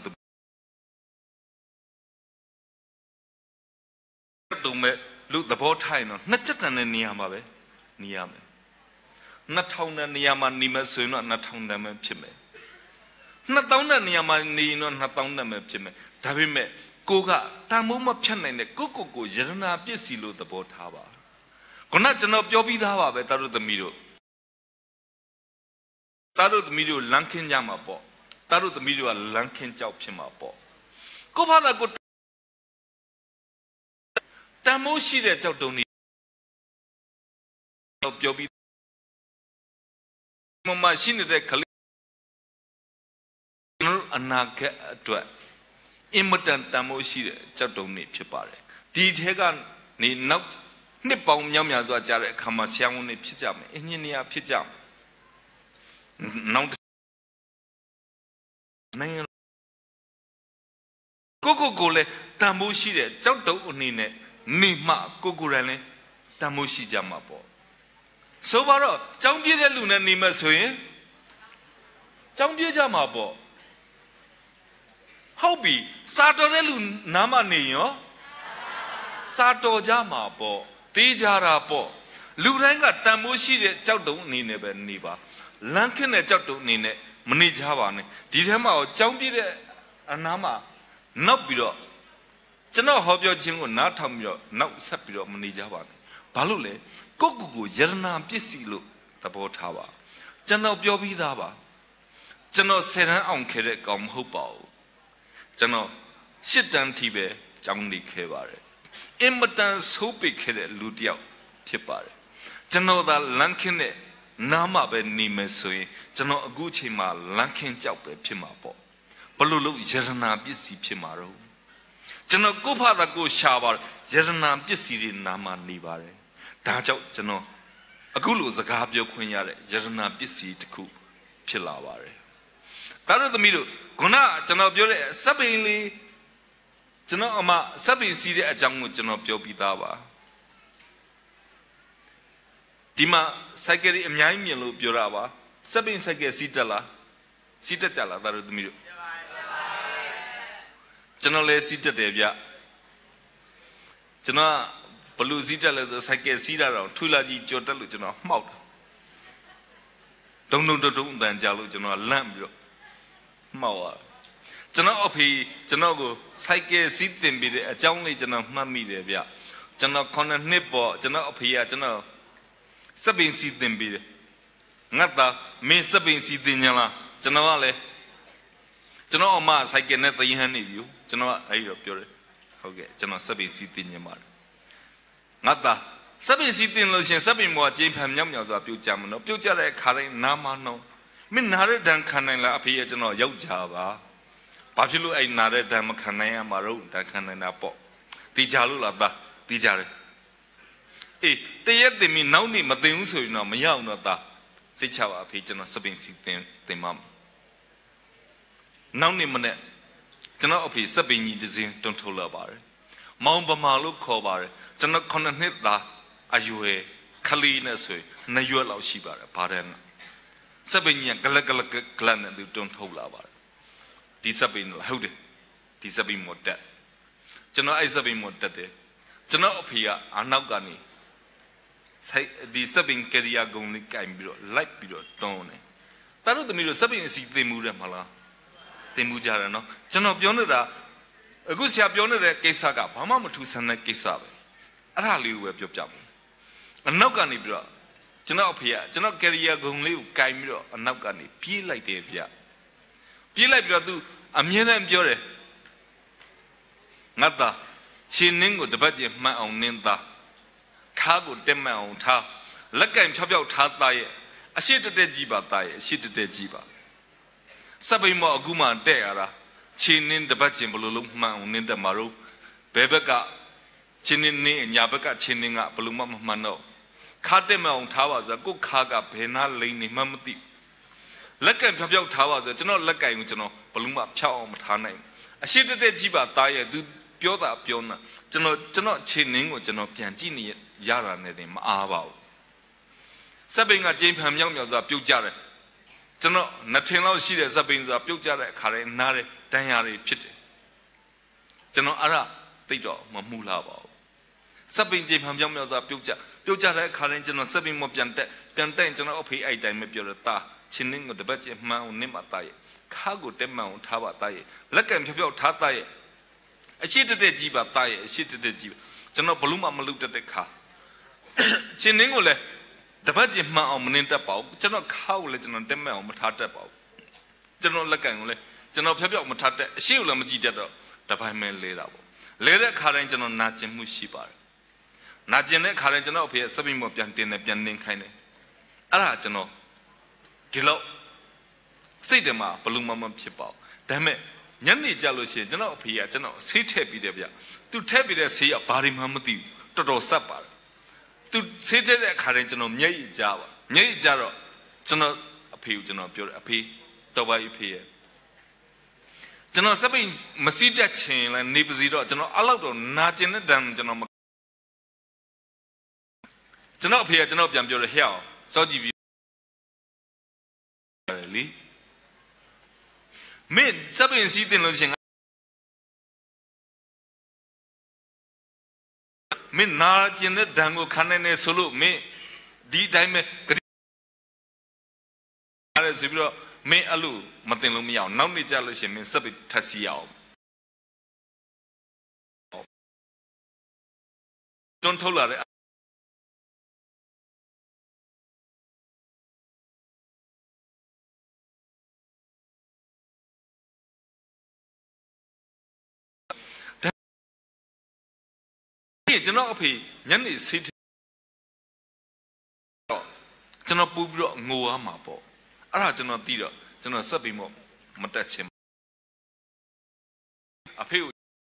တုံမဲ့လူသဘောထိုင်တော့နှစ်ချက်တန်တဲ့နေရာမှာပဲနေရမယ်2000တဲ့နေရာမှာနေမယ်ဆိုရင်တော့2000တန်ပဲဖြစ်မယ်2000တဲ့နေရာမှာနေရင်တော့2000တန်ပဲဖြစ်မယ်ဒါပေမဲ့ကိုကတန်မိုးမဖြတ်နိုင်တဲ့ကိုယရနာပစ္စည်းလို့သဘောထားပါခုနကျွန်တော်ပြောပြီးသားပါပဲတာတို့သမီးတို့လမ်းခင်းကြမှာပေါ့တာတို့သမီးတို့ကလမ်းခင်းကြောက်ဖြစ်မှာပေါ့ကိုဘာသာကိုတန်မိုးရှိတဲ့ကြောက်တုံနေပြောပြီးမရှိနေတဲ့ခလေးအနာဂတ်အတွက်အင်မတန်တန်မိုးရှိတဲ့ကြောက်တုံနေဖြစ်ပါတယ်ဒီထဲကနေနောက်နှစ်ပေါင်းများစွာကြာတဲ့အခါမှာဆရာဝန်တွေဖြစ်ကြမယ်အင်ဂျင်နီယာဖြစ်ကြမယ်နောက်နိုင်ငံကိုလည်းတန်ဖိုးရှိတဲ့ကြောက်တုံအနေနဲ့နေမှကိုယ်တိုင်လည်းတန်ဖိုးရှိကြမှာပေါ့ဆိုပါတော့ကြောင်းပြည့်တဲ့လူနဲ့နေမှဆိုရင်ကြောင်းပြည့်ကြမှာပေါ့ဟုတ်ပြီစာတော်တဲ့လူနားမနေရောစာတော်ကြမှာပေါ့တေးကြတာပေါ့လူတိုင်းကတန်ဖိုးရှိတဲ့ကြောက်တုံအနေနဲ့ပဲနေပါလမ်းခင်းတဲ့ကြောက်တုံအနေနဲ့မနေကြပါနဲ့ဒီထဲမှာကြောင်းပြည့်တဲ့အနားမှာနောက်ပြီးတော့ကျွန်တော်ဟောပြောခြင်းကိုနားထောင်ပြီးတော့နောက်ဆက်ပြီးတော့မနေကြပါနဲ့ဘာလို့လဲကိုယရနာပစ္စည်းလို့သဘောထားပါကျွန်တော်ပြောပြီးသားပါကျွန်တော်10တန်းအောင်ခဲ့တဲ့ကောင်မဟုတ်ပါဘူးကျွန်တော်10တန်းထိပဲကျောင်းနေခဲ့ပါတယ်အင်မတန်ဆိုးပိတ်ခဲ့တဲ့လူတစ်ယောက်ဖြစ်ပါတယ်ကျွန်တော်သာလမ်းခင်းတဲ့နားမှာပဲနေမယ်ဆိုရင်ကျွန်တော်အခုချိန်မှာလမ်းခင်းကြောက်ပဲဖြစ်မှာပေါ့ဘလို့လို့ယရနာပစ္စည်းဖြစ်မှာတော့ကျွန်တော်ကိုဖာသာကိုရှာပါယရနာပစ္စည်းတွေနားမှာနေပါတယ်ဒါကြောင့်ကျွန်တော်အခုလိုစကားပြောခွင့်ရတဲ့ယရနာပစ္စည်းတစ်ခုဖြစ်လာပါတယ်ဒါတို့သမီးတို့ခုနကျွန်တော်ပြောတဲ့စပ်ပင်လေးကျွန်တော်အမစပ်ပင်စီးတဲ့အကြောင်းကိုကျွန်တော်ပြောပြီးသားပါဒီမှာစိုက်ကယ်အများကြီးမြင်လို့ပြောတာပါစပ်ပင်စိုက်ကယ်စီးတက်လားစီးတက်ကြလားဒါတို့သမီးတို့ကျွန်တော်လည်းစီးတက်တယ်ဗျကျွန်တော်ဘလူးစီးတက်လဲဆိုစိုက်ကယ်စီးတာတော့ထွေလာကြီးကြော်တက်လို့ကျွန်တော်မှောက်တာဒုံအတန်ကြာလို့ကျွန်တော်လန့်ပြီးတော့မှောက်သွားကျွန်တော်အဖေကျွန်တော်ကိုစိုက်ကယ်စီးတင်ပြီးတဲ့အကြောင်းလေးကျွန်တော်မှတ်မိတယ်ဗျကျွန်တော်9နှစ်ပေါ့ကျွန်တော်အဖေကကျွန်တော်စပင်စီးတင်ပြီးတယ်ငတ်တာမင်းစပင်စီးတင်ညာလားကျွန်တော်ကလည်းကျွန်တော်အမစိုက်ကယ်နဲ့တည်ဟန်နေပြီကျွန်တော်အဲ့ဒီတော့ပြောတယ်ဟုတ်ကဲ့ကျွန်တော်စက်ပင်စီးတင်နေပါတယ်ငါသားစက်ပင်စီးတင်လို့ရှင်စက်ပင်မောကျင်းဖန်မြောက်မြောက်စွာပြုတ်ကြမလို့ပြုတ်ကြတဲ့ခါတိုင်းနာမနှောမင်းနာတဲ့တန်ခံနိုင်လားအဖေရဲ့ကျွန်တော်ရောက်ကြပါဘာဖြစ်လို့အဲ့နာတဲ့တန်မခံနိုင်ရမှာတော့တန်ခံနိုင်တာပေါ့တီးကြလို့လားသားတီးကြတယ်အေးတရက်တင်မီနောက်နေ့မတင်ဘူးဆိုရင်တော့မရအောင်တော့သားစိတ်ချပါအဖေကျွန်တော်စပင်စီတင်ပါမယ်နောက်နေ့မနေ့ကျွန်တော်အဖေစပင်ကြီးတစ်စင်းတွန်းထုတ်လာပါတယ်မောင်ပမာလို့ခေါ်ပါတယ်ကျွန်တော်9နှစ်သားအရွယ်ခလီနဲ့ဆိုရင်2ရွက်လောက်ရှိပါတယ်ဗာတဲ့စပင်ကြီးကဂလဂလနဲ့တွန်းထုတ်လာပါတယ်ဒီစပင်ဟုတ်တယ်ဒီစပင်မတက်ကျွန်တော်အဲ့စပင်မတက်တယ်ကျွန်တော်အဖေကအနောက်ကနေဆိုင်ဒီစပင်ကရိယာကုံလေးကင်ပြီးတော့လိုက်ပြီးတော့တွန်းတယ်တာတို့သမီးတို့စပင်အစီသိမှုတယ်မလားတင်မှုကြတယ်နော်ကျွန်တော်ပြောနေတာအခုဆရာပြောနေတဲ့ကိစ္စကဘာမှမထူးဆန်းတဲ့ကိစ္စပဲအဲ့ဒါလေးကိုပဲပြောပြမယ်အနောက်ကနေပြီးတော့ကျွန်တော်အဖေကကျွန်တော်ကရိယာဂုံလေးကိုကင်ပြီးတော့အနောက်ကနေပြေးလိုက်တယ်ဗျပြေးလိုက်ပြီးတော့သူအမြဲတမ်းပြောတယ်ငါသားခြေနှင်းကိုတပတ်ကျင်မှန်အောင်နင်းသားခါကိုတက်မှန်အောင်ထားလက်ကင်ဖြောက်ဖြောက်ထားသားရဲ့အရှိတတက်ကြီးပါသားရဲ့အရှိတတက်ကြီးပါစပိန်မအခုမှတဲ့ရတာခြေနှင်းတပတ်ကျင်ဘလို့လုံးမှန်အောင်နင်းတက်မှာတော့ဘယ်ဘက်ကခြေနှင်းနဲ့ညာဘက်ကခြေနှင်းကဘလို့မှမမှန်တော့ခါတက်မှန်အောင်ထားပါဆိုကိုခါကဘယ်နာလိမ့်နေမှမသိလက်ကင်ဖြောက်ဖြောက်ထားပါဆိုကျွန်တော်လက်ကင်ကိုကျွန်တော်ဘလို့မှဖြောက်အောင်မထားနိုင်အရှိတတက်ကြီးပါသားရဲ့သူပြောတာပြောနာကျွန်တော်ခြေနှင်းကိုကျွန်တော်ပြန်ကြည့်နေရတာနဲ့တင်မအားပါဘူးစပိန်ကကျင်းဖန်မြောက်မြောက်စွာပြုတ်ကြတယ်ကျွန်တော်နှစ်ထင်လောက်ရှိတဲ့စပိန်ဆိုတာပြုတ်ကြတဲ့အခါတိုင်းနားတဲ့တန်ရာတွေဖြစ်တယ်ကျွန်တော်အဲ့ဒါသိတော့မမှုလာပါဘူးစပိန်ကျင်းဖန်မြောက်မြောက်စွာပြုတ်ကြတဲ့အခါတိုင်းကျွန်တော်စပိန်မပြန်တက်ကျွန်တော်အဖေအဲ့တိုင်းပဲပြောတယ်တာချင်းင်းကိုတပတ်ကျမှန်းအောင်နစ်မှာတာရဲ့ခါကိုတက်မှန်အောင်ထားပါတာရဲ့လက်ကံဖြောက်ဖြောက်ထားတာရဲ့အရှိတက်ကြီးပါတာရဲ့အရှိတက်ကြီးကျွန်တော်ဘလို့မှမလုပ်တတ်တဲ့ခါချင်းင်းကိုလည်းတပတ်ကျမှန်အောင်မနင်းတတ်ပါဘူးကျွန်တော်ခါကိုလည်းကျွန်တော်တက်မှန်အောင်မထားတတ်ပါဘူးကျွန်တော်လက်ကံကိုလည်းကျွန်တော်ဖြောက်ဖြောက်မထားတတ်အရှိကိုလည်းမကြည့်တတ်တော့တပိုင်းမဲလဲတာပေါ့လဲတဲ့ခါတိုင်းကျွန်တော်နာကျင်မှုရှိပါတယ်နာကျင်တဲ့ခါတိုင်းကျွန်တော်အဖေစပိန်မပြန်တင်တယ်ပြန်နင်းခိုင်းတယ်အဲ့ဒါကျွန်တော်ဒီလောက်စိတ်ထဲမှာဘလို့မှမဖြစ်ပါဘူးဒါပေမဲ့ညနေကြလို့ရှိရင်ကျွန်တော်အဖေကကျွန်တော်ဆေးထည့်ပြီးတယ်ဗျသူထည့်ပြီးတဲ့ဆေးကဘာတွေမှမသိဘူးတော်တော်ဆက်ပါတယ်သူဆေးထည့်တဲ့အခါတိုင်းကျွန်တော်မျက်ရည်ကျပါမျက်ရည်ကျတော့ကျွန်တော်အဖေကိုကျွန်တော်ပြောတယ်အဖေတော်ပါပြီဖေရဲ့ကျွန်တော်စပိန်မစီးတတ်ချင်လဲနေပါစီတော့ကျွန်တော်အဲ့လောက်တော့နာကျင်တဲ့တန်ကျွန်တော်အဖေကကျွန်တော်ပြန်ပြောတယ်ဟဲ့အောင်စောကြည့်ပြီးလေမင်းစပိန်စီးတင်လို့ရှင်မင်းနာကျင်တဲ့တန်ကိုခံနေဆိုလို့မင်းဒီတိုင်းပဲအဲ့ဒါဆိုပြီးတော့မင်းအဲ့လိုမတင်လို့မရအောင်နောက်နေ့ကျလို့ရှင်မင်းစပိန်ထပ်စီရအောင်တွန်းထုတ်လာတဲ့ကျွန်တော်အဖေညနေဆေးတော့ကျွန်တော်ပူပြီးတော့ငိုရမှာပေါ့အဲ့ဒါကျွန်တော်သိတော့ကျွန်တော်ဆက်ပြီးမတက်ချင်အဖေကို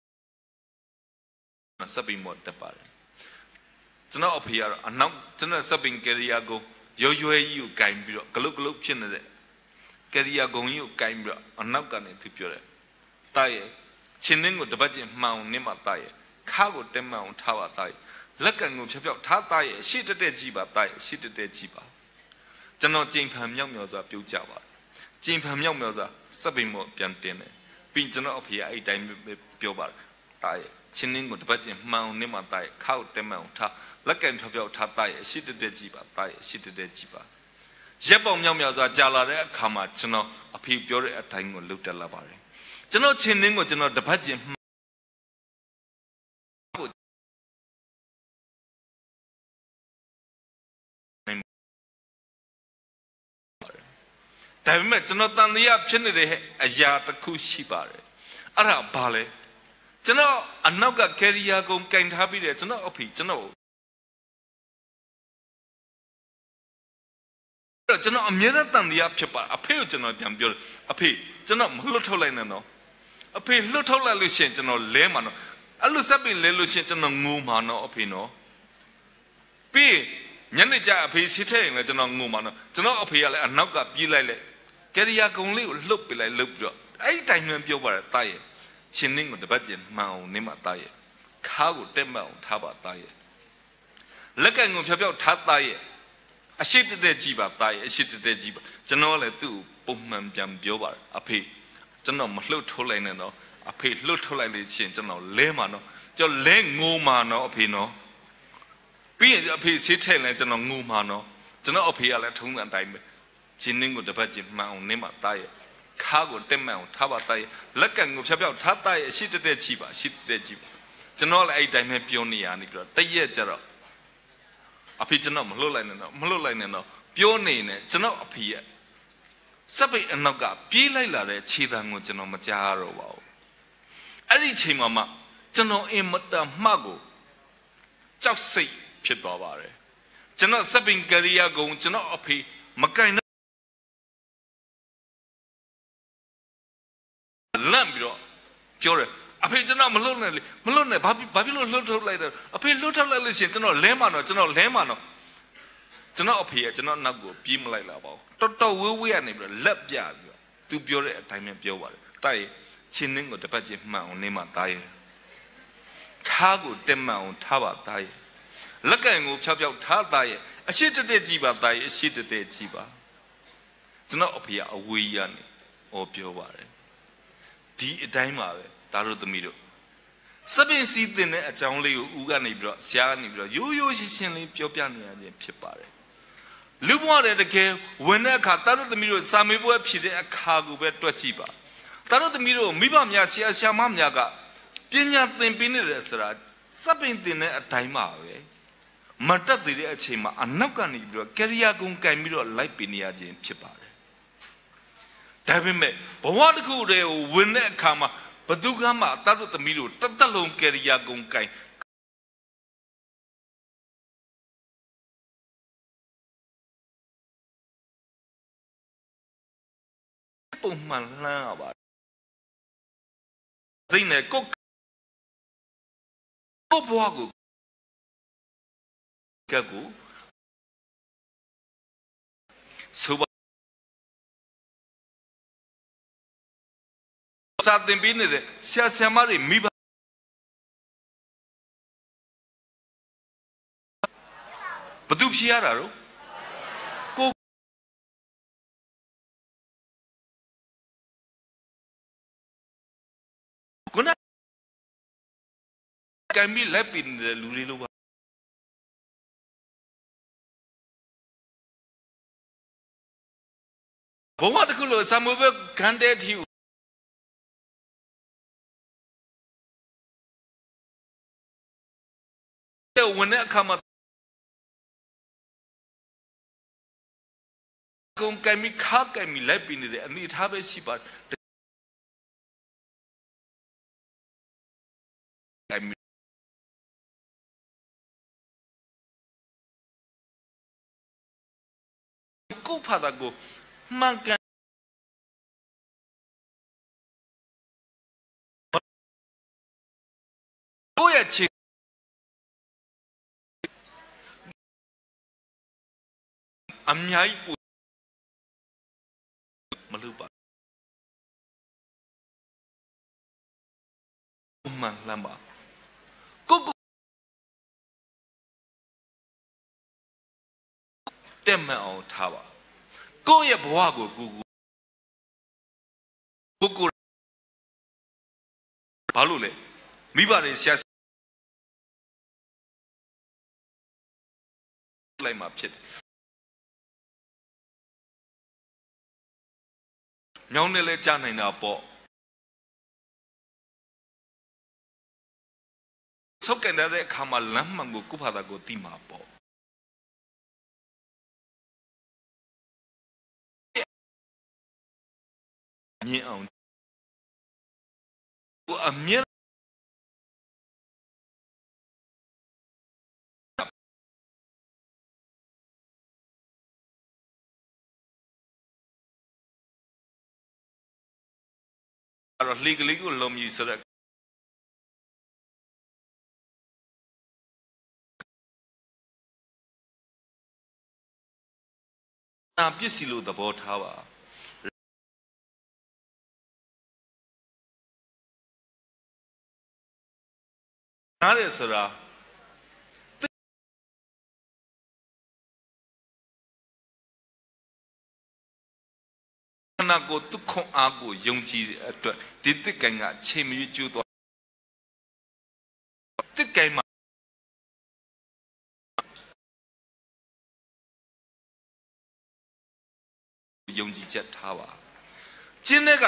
ဆက်ပြီးတက်ပါတယ်ကျွန်တော်အဖေကတော့အနောက်ကျွန်တော်ဆက်ပြီးကရိယာကိုရွရွဲကြီးကိုကင်ပြီးတော့ဂလုတ်ဂလုတ်ဖြစ်နေတဲ့ကရိယာဂုံကြီးကိုကင်ပြီးတော့အနောက်ကနေသူပြောတယ်တာရဲ့ချင်းနှင်းကိုတပတ်ချင်းမှောင်နေမှတာရဲ့ခါကိုတက်မှန်အောင်ထားပါသားရဲ့လက်ကံကိုဖြောက်ဖြောက်ထားသားရဲ့ရှေ့တက်ကြည့်ပါသားရဲ့ရှေ့တက်ကြည့်ပါကျွန်တော်ကျင်ဖန်မြောက်မြောက်စွာပြုတ်ကြပါကျင်ဖန်မြောက်မြောက်စွာစက်ပိန်မောပြန်တင်တယ်ပြီးကျွန်တော်အဖေကအဲ့တိုင်းပြောပါတယ်သားရဲ့ချင်းနှင်းကိုတပတ်ချင်းမှန်အောင်နေမှသားရဲ့ခါကိုတက်မှန်အောင်ထားလက်ကံဖြောက်ဖြောက်ထားသားရဲ့ရှေ့တက်ကြည့်ပါသားရဲ့ရှေ့တက်ကြည့်ပါရက်ပေါင်မြောက်မြောက်စွာကြာလာတဲ့အခါမှာကျွန်တော်အဖေပြောတဲ့အတိုင်းကိုလုပ်တက်လာပါတယ်ကျွန်တော်ချင်းနှင်းကိုကျွန်တော်တပတ်ချင်းဒါပေမဲ့ကျွန်တော်တန်တရားဖြစ်နေတဲ့အရာတစ်ခုရှိပါတယ်အဲ့ဒါဘာလဲကျွန်တော်အနောက်ကကယ်ရီယာကုံကင်ထားပြီးတယ်ကျွန်တော်အဖေကျွန်တော်ကျွန်တော်အမြဲတမ်းတန်တရားဖြစ်ပါအဖေကိုကျွန်တော်ပြန်ပြောတယ်အဖေကျွန်တော်မလွတ်ထုတ်လိုက်နဲ့နော်အဖေလွတ်ထုတ်လိုက်လို့ရှိရင်ကျွန်တော်လဲမှာနော်အဲ့လိုစက်ပင်လဲလို့ရှိရင်ကျွန်တော်ငိုမှာနော်အဖေနော်ပြီးညနေကျအဖေစီးထည့်ရင်လည်းကျွန်တော်ငိုမှာနော်ကျွန်တော်အဖေကလည်းအနောက်ကပြေးလိုက်လေကယ်ရီယာကုံလေးကိုလှုပ်ပြလိုက်လှုပ်ပြီးတော့အဲ့ဒီတိုင်မှန်ပြောပါတယ်တာရဲ့ချင်းနှင်းကိုတပတ်ကျင်မှန်အောင်နေမှာတာရဲ့ခါကိုတက်မှန်အောင်ထားပါတာရဲ့လက်ကင်ကိုဖြောက်ဖြောက်ထားတာရဲ့အရှိတဲ့ကြည့်ပါတာရဲ့အရှိတဲ့ကြည့်ပါကျွန်တော်လည်းသူ့ပုံမှန်ပြန်ပြောပါတယ်အဖေကျွန်တော်မလှုပ်ထုတ်လိုက်နဲ့တော့အဖေလှုပ်ထုတ်လိုက်လို့ရှိရင်ကျွန်တော်လဲမှာနော်ကျွန်တော်လဲငိုမှာနော်အဖေနော်ပြီးရင်အဖေဆေးထည့်လဲကျွန်တော်ငိုမှာနော်ကျွန်တော်အဖေကလည်းထုံးစံအတိုင်းပဲချင်းနှင်းကိုတပတ်ကျင်မှန်အောင်နေမှာတာရဲ့ခါကိုတက်မှန်အောင်ထားပါတာရဲ့လက်ကင်ကိုဖြောက်ဖြောက်ထားတာရဲ့အရှိတဲ့ကြည့်ပါအရှိတဲ့ကြည့်ပါကျွန်တော်လည်းအဲ့တိုင်းပဲပြောနေရနေပြီးတော့တရက်ကျတော့အဖေကျွန်တော်မလှုပ်လိုက်နဲ့တော့မလှုပ်လိုက်နဲ့တော့ပြောနေနဲ့ကျွန်တော်အဖေရဲ့စပိတ်အနောက်ကပြေးလိုက်လာတဲ့ခြေတံကိုကျွန်တော်မကြားတော့ပါဘူးအဲ့ဒီချိန်မှာမှကျွန်တော်အင်မတန်မှကိုကြောက်စိတ်ဖြစ်သွားပါတယ်ကျွန်တော်စပိန်ကရိယာကုံကျွန်တော်အဖေမကင်လန့်ပြီးတော့ပြောတယ်အဖေကျွန်တော်မလွတ်နဲ့လေမလွတ်နဲ့ဘာဖြစ်လို့လှုပ်ထုတ်လိုက်တယ်အဖေလှုပ်ထုတ်လိုက်လို့ရှိရင်ကျွန်တော်လဲမှာတော့ကျွန်တော်လဲမှာတော့ကျွန်တော်အဖေကကျွန်တော်နောက်ကိုပြေးမလိုက်လာပါဘူးတော်တော်ဝေးဝေးကနေပြီးတော့လက်ပြပြီးတော့သူပြောတဲ့အတိုင်းပဲပြောပါတယ်တာရဲ့ချင်းနှင်းကိုတပတ်ချင်းမှန်အောင်နေမှာတာရဲ့ခါကိုတက်မှန်အောင်ထားပါတာရဲ့လက်ကင်ကိုဖြောက်ဖြောက်ထားတာရဲ့အရှိတတဲ့ကြည့်ပါတာရဲ့အရှိတတဲ့ကြည့်ပါကျွန်တော်အဖေကအဝေးရနေဟောပြောပါတယ်ဒီအတိုင်းပါပဲဒါတို့သမီးတို့စပင်စီးတင်တဲ့အကြောင်းလေးကိုဦးကနေပြီးတော့ဆရာကနေပြီးတော့ရိုးရိုးရှင်းရှင်းလေးပြောပြနေရခြင်းဖြစ်ပါတယ်လူဘဝတဲ့တကယ်ဝင်တဲ့အခါဒါတို့သမီးတို့စာမေးပွဲဖြေတဲ့အခါကိုပဲတွက်ကြည့်ပါဒါတို့သမီးတို့မိဘများဆရာဆရာမများကပညာသင်ပေးနေတယ်ဆိုတာစပင်တင်တဲ့အတိုင်းပါပဲမတက်သေးတဲ့အချိန်မှာအနောက်ကနေပြီးတော့ကယ်ရီယာကုံကင်ပြီးတော့လိုက်ပေးနေရခြင်းဖြစ်ပါတယ်ဒါပေမဲ့ဘဝတစ်ခုတည်းကိုဝင်တဲ့အခါမှာဘသူကမှတတ်သမီးတို့တတ်လုံးကယ်ရီယာကုံကင်ပုံမှန်လှမ်းရပါစိတ်နဲ့ကိုဘဝကိုကကူဆိုပါစာသင်ပေးနေတဲ့ဆရာဆရာမတွေမိဘဘသူဖြေရတာတော့ကိုကံမီလက်ပင်တဲ့လူတွေလို့ပါဘုံမတခုလို့ဆာမွေဘကန်တဲ့ထီဝင်တဲ့အခါမှာကုံကံမီခါကံမီလက်ပင်နေတဲ့အမိထားပဲရှိပါကိုဖာတာကိုမှန်ကန်ကိုရဲ့ချေအများကြီးပိုမလုပ်ပါမှန်လမ်းပါကိုတက်မှန်အောင်ထားပါကိုယ့်ရဲ့ဘဝကိုကိုဘာလို့လဲမိဘတွေဆရာလိုက်မှာဖြစ်တယ်ညောင်းနဲ့လဲကြားနိုင်တာပေါ့ဆောက်ကန်တဲ့အခါမှာလမ်းမှန်ကိုကိုဖာသာကိုတိမှာပေါ့မြင်အောင်ကိုအမြဲတော့လှေကလေးကိုလုံမြည်ဆိုတဲ့ပစ္စည်းလို့သဘောထားပါနားရဆိုတာနာကိုသူခွန်အားကိုယုံကြည်တဲ့အတွက်ဒီတစ်ကိုင်ကအချိန်မရွေးကျိုးသွားတစ်ကိုင်မှာယုံကြည်ချက်ထားပါကျင်းတဲ့က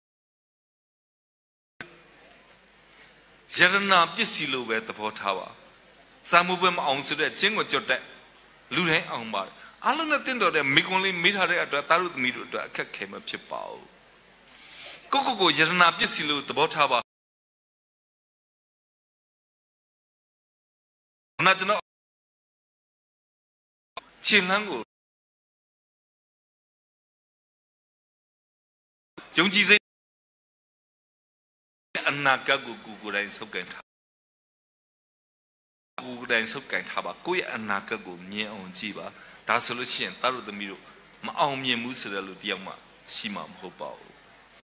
ယရနာပစ္စည်းလို့ပဲသဘောထားပါစာမှုပဲမအောင်ဆိုတဲ့ကျင်းကိုကြွတဲ့လူတိုင်းအောင်ပါအားလုံးနဲ့တင့်တော်တဲ့မိကွန်လေးမိထားတဲ့အတွက်သားတို့သမီးတို့အတွက်အခက်ခဲမဖြစ်ပါဘူးကိုယရနာပစ္စည်းလို့သဘောထားပါနာကျွန်တော်ခြေလမ်းကိုယုံကြည်စိတ်အနာဂတ်ကိုကိုယ်တိုင်ဆုပ်ကန်ထားကိုယ်တိုင်ဆုပ်ကန်ထားပါကိုယ့်ရဲ့အနာဂတ်ကိုမြင်အောင်ကြည့်ပါဒါဆိုလို့ရှိရင်သားတို့သမီးတို့မအောင်မြင်ဘူးဆိုတဲ့လူတယောက်မှရှိမှာမဟုတ်ပါဘူး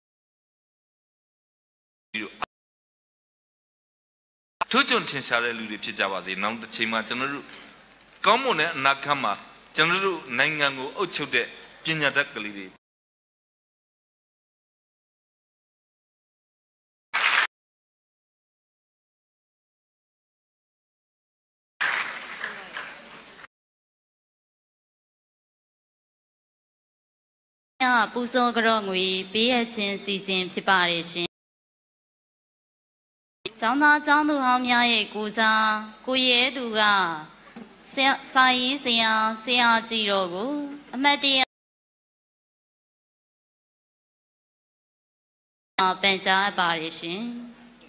ထို့ကြောင့်ထင်ရှားတဲ့လူတွေဖြစ်ကြပါစေနောက်တစ်ချိန်မှာကျွန်တော်တို့ကောင်းမွန်တဲ့အနာဂတ်မှာကျွန်တော်တို့နိုင်ငံကိုအုပ်ချုပ်တဲ့ပညာတတ်ကလေးတွေပူဇော်ကြော့ငွေပေးရခြင်းစီစဉ်ဖြစ်ပါတယ်ရှင်။ကျောင်းသားကျောင်းသူဟောင်းများရဲ့ကိုစားကိုရဲသူကစာရေးဆရာကြီးတော်ကိုအမတ်တရပန်ကြားအပ်ပါတယ်ရှင်။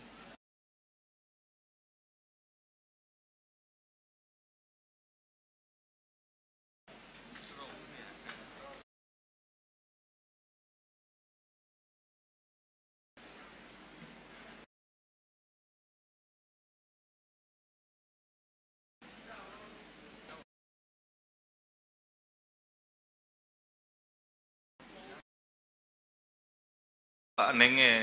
အနေငယ်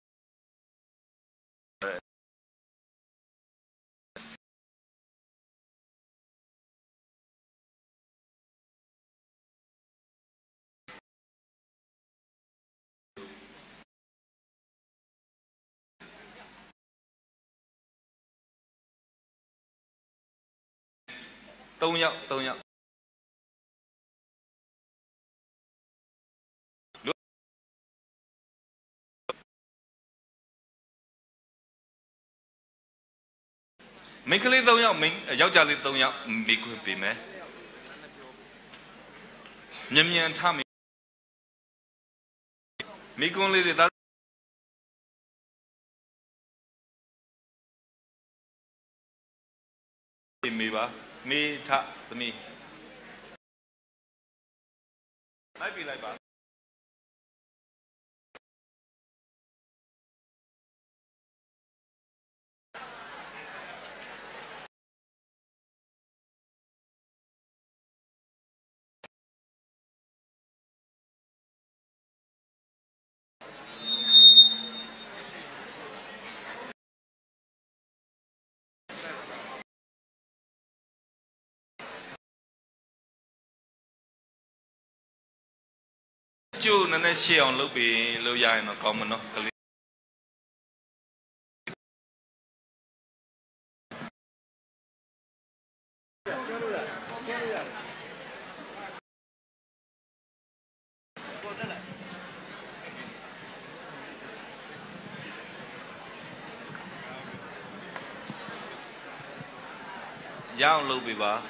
3ယောက်မိန်းကလေး3ယောက်ယောက်ျားလေး3ယောက်မိခွင့်ပေးမယ်မြန်ထားမိကွန်းလေးတွေမေပါမေထသမီးလိုက်ပြီလိုက်ပါကျိုးနည်းနည်းရှေ့အောင်လုပ်ပြီးလုပ်ရရင်တော့ကောင်းမနော်ကလေးရအောင်လုပ်ပြီးပါ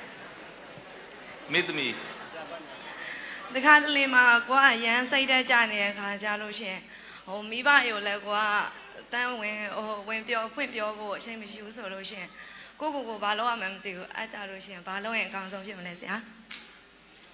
မိသမီးတခါတလေမှာကိုကရမ်းစိတ်တက်ကြနေတဲ့ခါကြလို့ရှင်ဟိုမိဘရောလည်းကိုကတန်းဝင်ပြောဖွင့်ပြောဖို့အချိန်မရှိဘူးဆိုလို့ရှင်ကိုဘာလို့ရမှန်းမသိဘူးအဲ့ကြလို့ရှင်ဘာလို့ရင်အကောင်းဆုံးဖြစ်မလဲဆရာ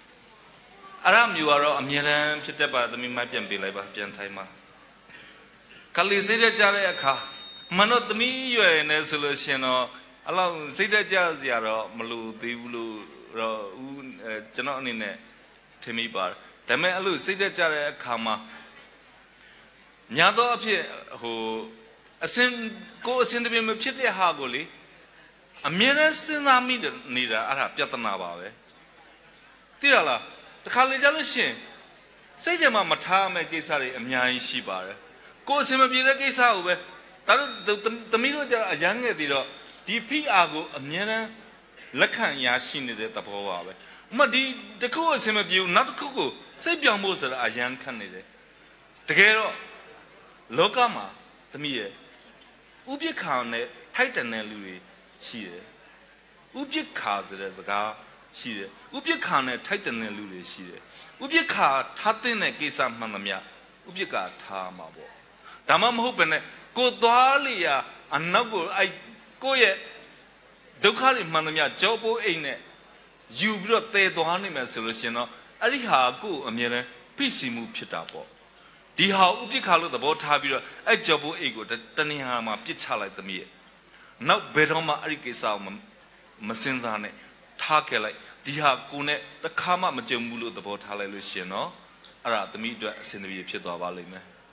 အဲ့ဒါမျိုးကတော့အမြဲတမ်းဖြစ်တတ်ပါသမီးမပြန်ပေးလိုက်ပါပြန်ထိုင်ပါ Kali saya cari akha, mana temi jual ni solusi no, alam saya cari siapa malu tiulu ro jenak ni ne temi bar, tapi alu saya cari akha mah, nyata apa ho, asin tapi macam apa hagoli, amira senami ni dah arah jatna bawa, tidak lah, kali jalan sih, saya cuma macam kisah ni amnya isi bar. Ko sema pira kaisa hobe taru tamilo ja ajang ge tiro di phi ago amyana lakhan ya shi nide tabaw ba be ma di takku sema pyu nat takku ko sai pyaung mo so da ajang khan nide takae ro loka ma tami ye upikha ne thait ne lu ri shi de upikha so de saka shi de upikha ne thait ne lu ri shi de upikha tha tin ne kaisa man thamya upikha tha ma bo Dama mahu benda, ko doali ya, anak ko, ko ye, dokari mana ya, jauh ini, jubro te doani solusi no, ariha ko amira pisimu pita po, diha upi kalau dabo thabiro, jauh ego, tani hama pichala temiye, nak beroma arikesa mesin sana, thakelai, diha kune, takama macam mulu dabo thalai lusi no, ara temi dua sendiri pita awalnya.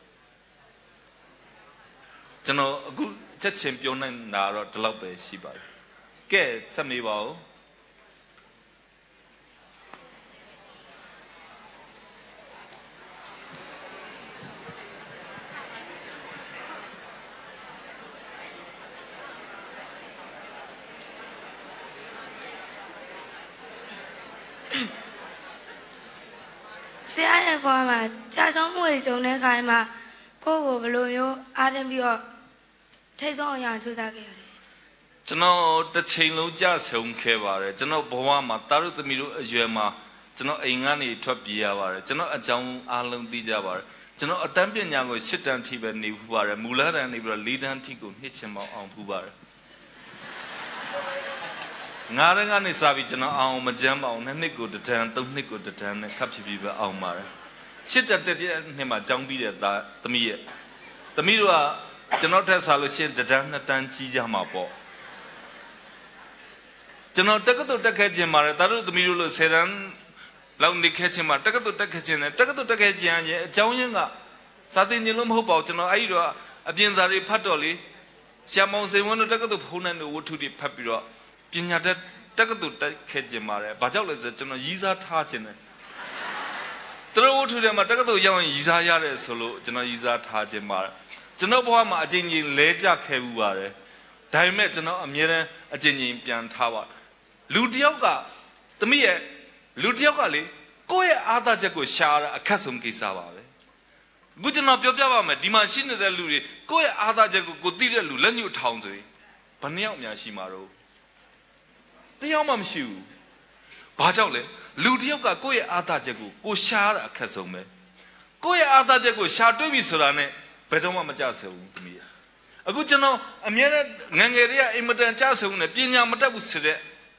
Jano aku champion nara telak be siapa, ke sami bau. Saya apa macam mui jone kai ma, ko belum yo ada bio, saya jangan yang tu tak kaya. Jano tercing lu jas hong ke bare, jano bawa ma taru temiru jual ma, jano ingat ni thap biaya bare, jano ajang alam tija bare, jano atampian yang go sitan tiba ni bare, mula dan ni bare lidan tiku hicam ampu bare. Ngarang ni sabi jano am macam am ni ko detan, tu ni ko detan, kapsi biba am bare. Sitan tadi ni ma jang biaya ta temiye, temiru jano dah selalu sian detan detan cija ma po. Jano tak tu tak kerja mara, taru tu miru lo seran, lau ni kerja mara, tak tu tak kerja ni, tak tu tak kerja ni, jauh ni enggak. Saat ini lo mahu bau jano air lo, abang zari patoli, siapa orang tak tu punan lo waktu di papiro, pinyata tak tu tak kerja mara, baca lo jano iza thah jene. Terus waktu dia mara tak tu yang iza ya le solo, jano iza thah jene mara, jano bawa ma aje ni leja kebu mara, dah me jano amira aje ni pian thah. Ludiau ka, temi ye, ludiau kali, kau ye ada je kau syar akasum kisah bawa. Bukan nak piapa bawa me, di mana ni dah ludi, kau ye ada je kau tidak lu, lanjut tahun tu, paniau ni asyik maru. Tiada mampu. Baca le, ludiau ka kau ye ada je kau syar akasum me, kau ye ada je kau syar tu bisurane, bedoma macam sewu temi ye. Aku cina, amira ngangeria imutan macam sewu ne, pinya macam busre.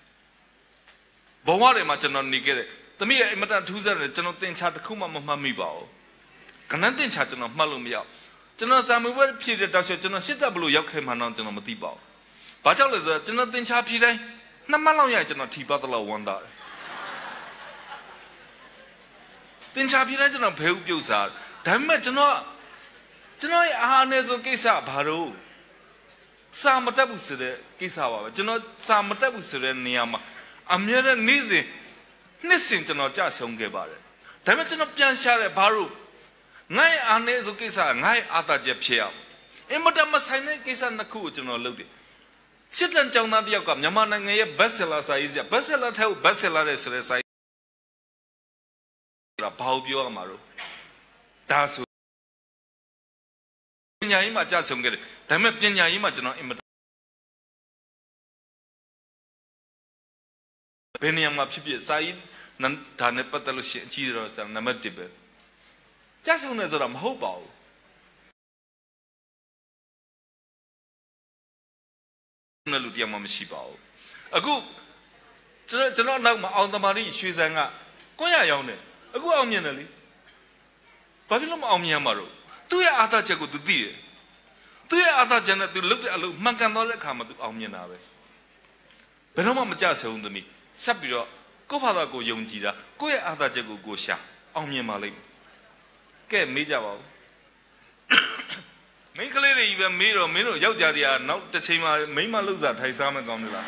Bawa le macam ni kere, tapi macam tu sahaja, jangan tencat kuma mami bau, kerana tencat jangan malu miau, jangan sambil berpikir dah jangan sida belu yak mana jangan mati bau, baca le jangan tencat pilih, nama malu ya jangan tiba terlalu wanda, tencat pilih jangan beu biasa, tapi jangan ahane so kisah baru, sama tak busre kisah apa, jangan sama tak busre niama. Amira nizi, nisin cina jas hong ke bare. Tapi cina pian syare baru, ngai ane so kisah ngai ada je piam. Emada masai ne kisah nak ku cina ludi. Sitan jauh nanti aku nyaman ngai bestseller sahaja, bestseller tahu bestseller resore sahaja. Bau biar maru, dah su. Penyai macam jas hong ke, tapi penyai macam emada. Beni yang mahu pergi sain, nan thane patalu ciri rasa nama tiba. Jas hong ni orang mahu bau. Nalu dia mahu mesti bau. Aku, jangan nak awak tamari isu saya, kau yang ni, aku awak ni nali. Tapi lo awak ni maru, tu ya ada jago tu dia. သူရဲ့အာသာချက်နဲ့သူလုပ်တဲ့အလုပ်မှန်ကန်သွားတဲ့အခါမှာသူအောင်မြင်တာပဲဘယ်တော့မှမကြဆဲဘူးသမီးဆက်ပြီးတော့ကိုယ့်ဘာသာကိုယုံကြည်တာကိုယ့်ရဲ့အာသာချက်ကိုကိုရှာအောင်မြင်ပါလိမ့်မယ်ကဲမေးကြပါဦးမင်းကလေးတွေကြီးပဲမေးတော့မင်းတို့ယောက်ျားတွေကနောက်တစ်ချိန်မှာမိန်းမလှုပ်စားထိုင်စားမယ်ကောင်းတယ်လား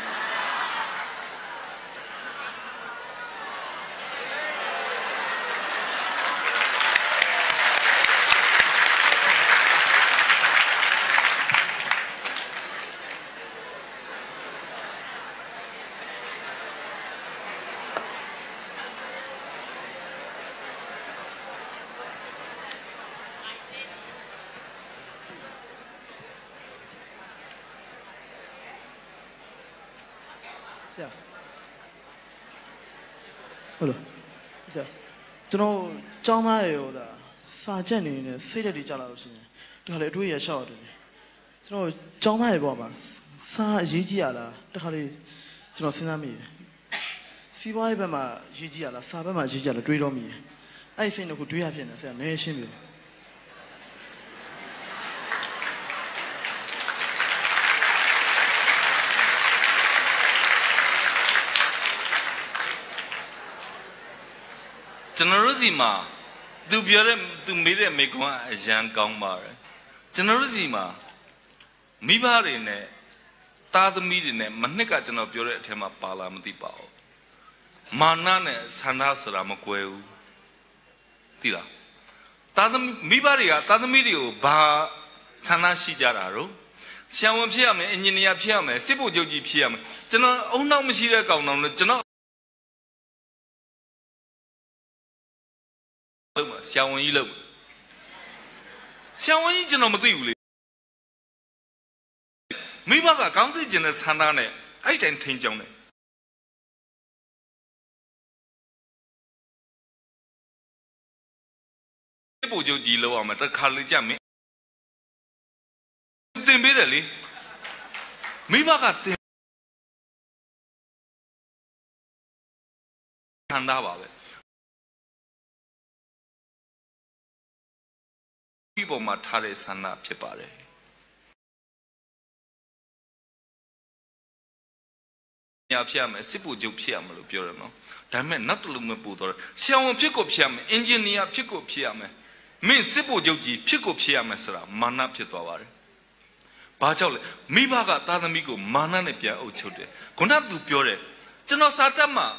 ဟုတ်လားဆရာကျွန်တော်ကျောင်းသားရေဟိုဒါစာချက်နေနေစိတ်ဓာတ်တွေကြာလာလို့ရှိရင်တခါလေအတွေးရရှောက်တယ်ကျွန်တော်ကျောင်းသားရေပေါ်မှာစာအရေးကြီးရလားတခါလေကျွန်တော်စဉ်းစားမိတယ်စီးပွားရေးဘက်မှာရေးကြီးရလားစာဘက်မှာရေးကြီးရလားတွေးတော့မိတယ်အဲ့ဒီစိတ်နှစ်ခုတွေးရဖြစ်နေဆရာနည်းရှင်းပြီကျွန်တော်တို့စီမှာသူပြောတဲ့သူမေးတဲ့မိကွန်းအရန်ကောင်းပါတယ်ကျွန်တော်တို့စီမှာမိဘတွေနဲ့သားသမီးတွေနဲ့မနှစ်ကကျွန်တော်ပြောတဲ့အထက်မှာပါလာမသိပါဘူးမာနနဲ့ဆန္ဒဆိုတာမကွဲဘူးသိလားသားသမီးမိဘတွေကသားသမီးတွေကိုဘာဆန္ဒရှိကြတာတော့ဆရာဝန်ဖြစ်ရမယ်အင်ဂျင်နီယာဖြစ်ရမယ်စစ်ဗိုလ်ချုပ်ကြီးဖြစ်ရမယ်ကျွန်တော်အုံနောက်မရှိတဲ့ကောင်တော်နဲ့ကျွန်တော်လုံးမဆရာဝန်ကြီးလုံးဆရာဝန်ကြီးကျွန်တော်မသိဘူးလေမိဘကကောင်းစိတ်ကျင်တဲ့ဆန္ဒနဲ့အဲ့တိုင်းထိန်ကြောင်းတယ်စစ်ဗိုလ်ချုပ်ကြီးလုံးအောင်မယ်တခါလေကြမင်းတင်ပေးတယ်လေမိဘကတင်ဆန္ဒပါပဲဒီပေါ်မှာထားတဲ့ဆန္ဒဖြစ်ပါတယ်ညာဖြစ်ရမယ်စစ်ဗိုလ်ချုပ်ဖြစ်ရမယ်လို့ပြောတယ်နော်ဒါပေမဲ့နောက်တစ်လုံးမပို့တော့ဆရာဝန်ဖြစ်ကိုဖြစ်ရမယ်အင်ဂျင်နီယာဖြစ်ကိုဖြစ်ရမယ်မင်းစစ်ဗိုလ်ချုပ်ကြီးဖြစ်ကိုဖြစ်ရမယ်ဆိုတာမာနဖြစ်သွားပါတယ်ဘာကြောင့်လဲမိဘကသားသမီးကိုမာနနဲ့ပြန်အုပ်ချုပ်တယ်ခုနကသူပြောတယ်ကျွန်တော်စာတက်မှာ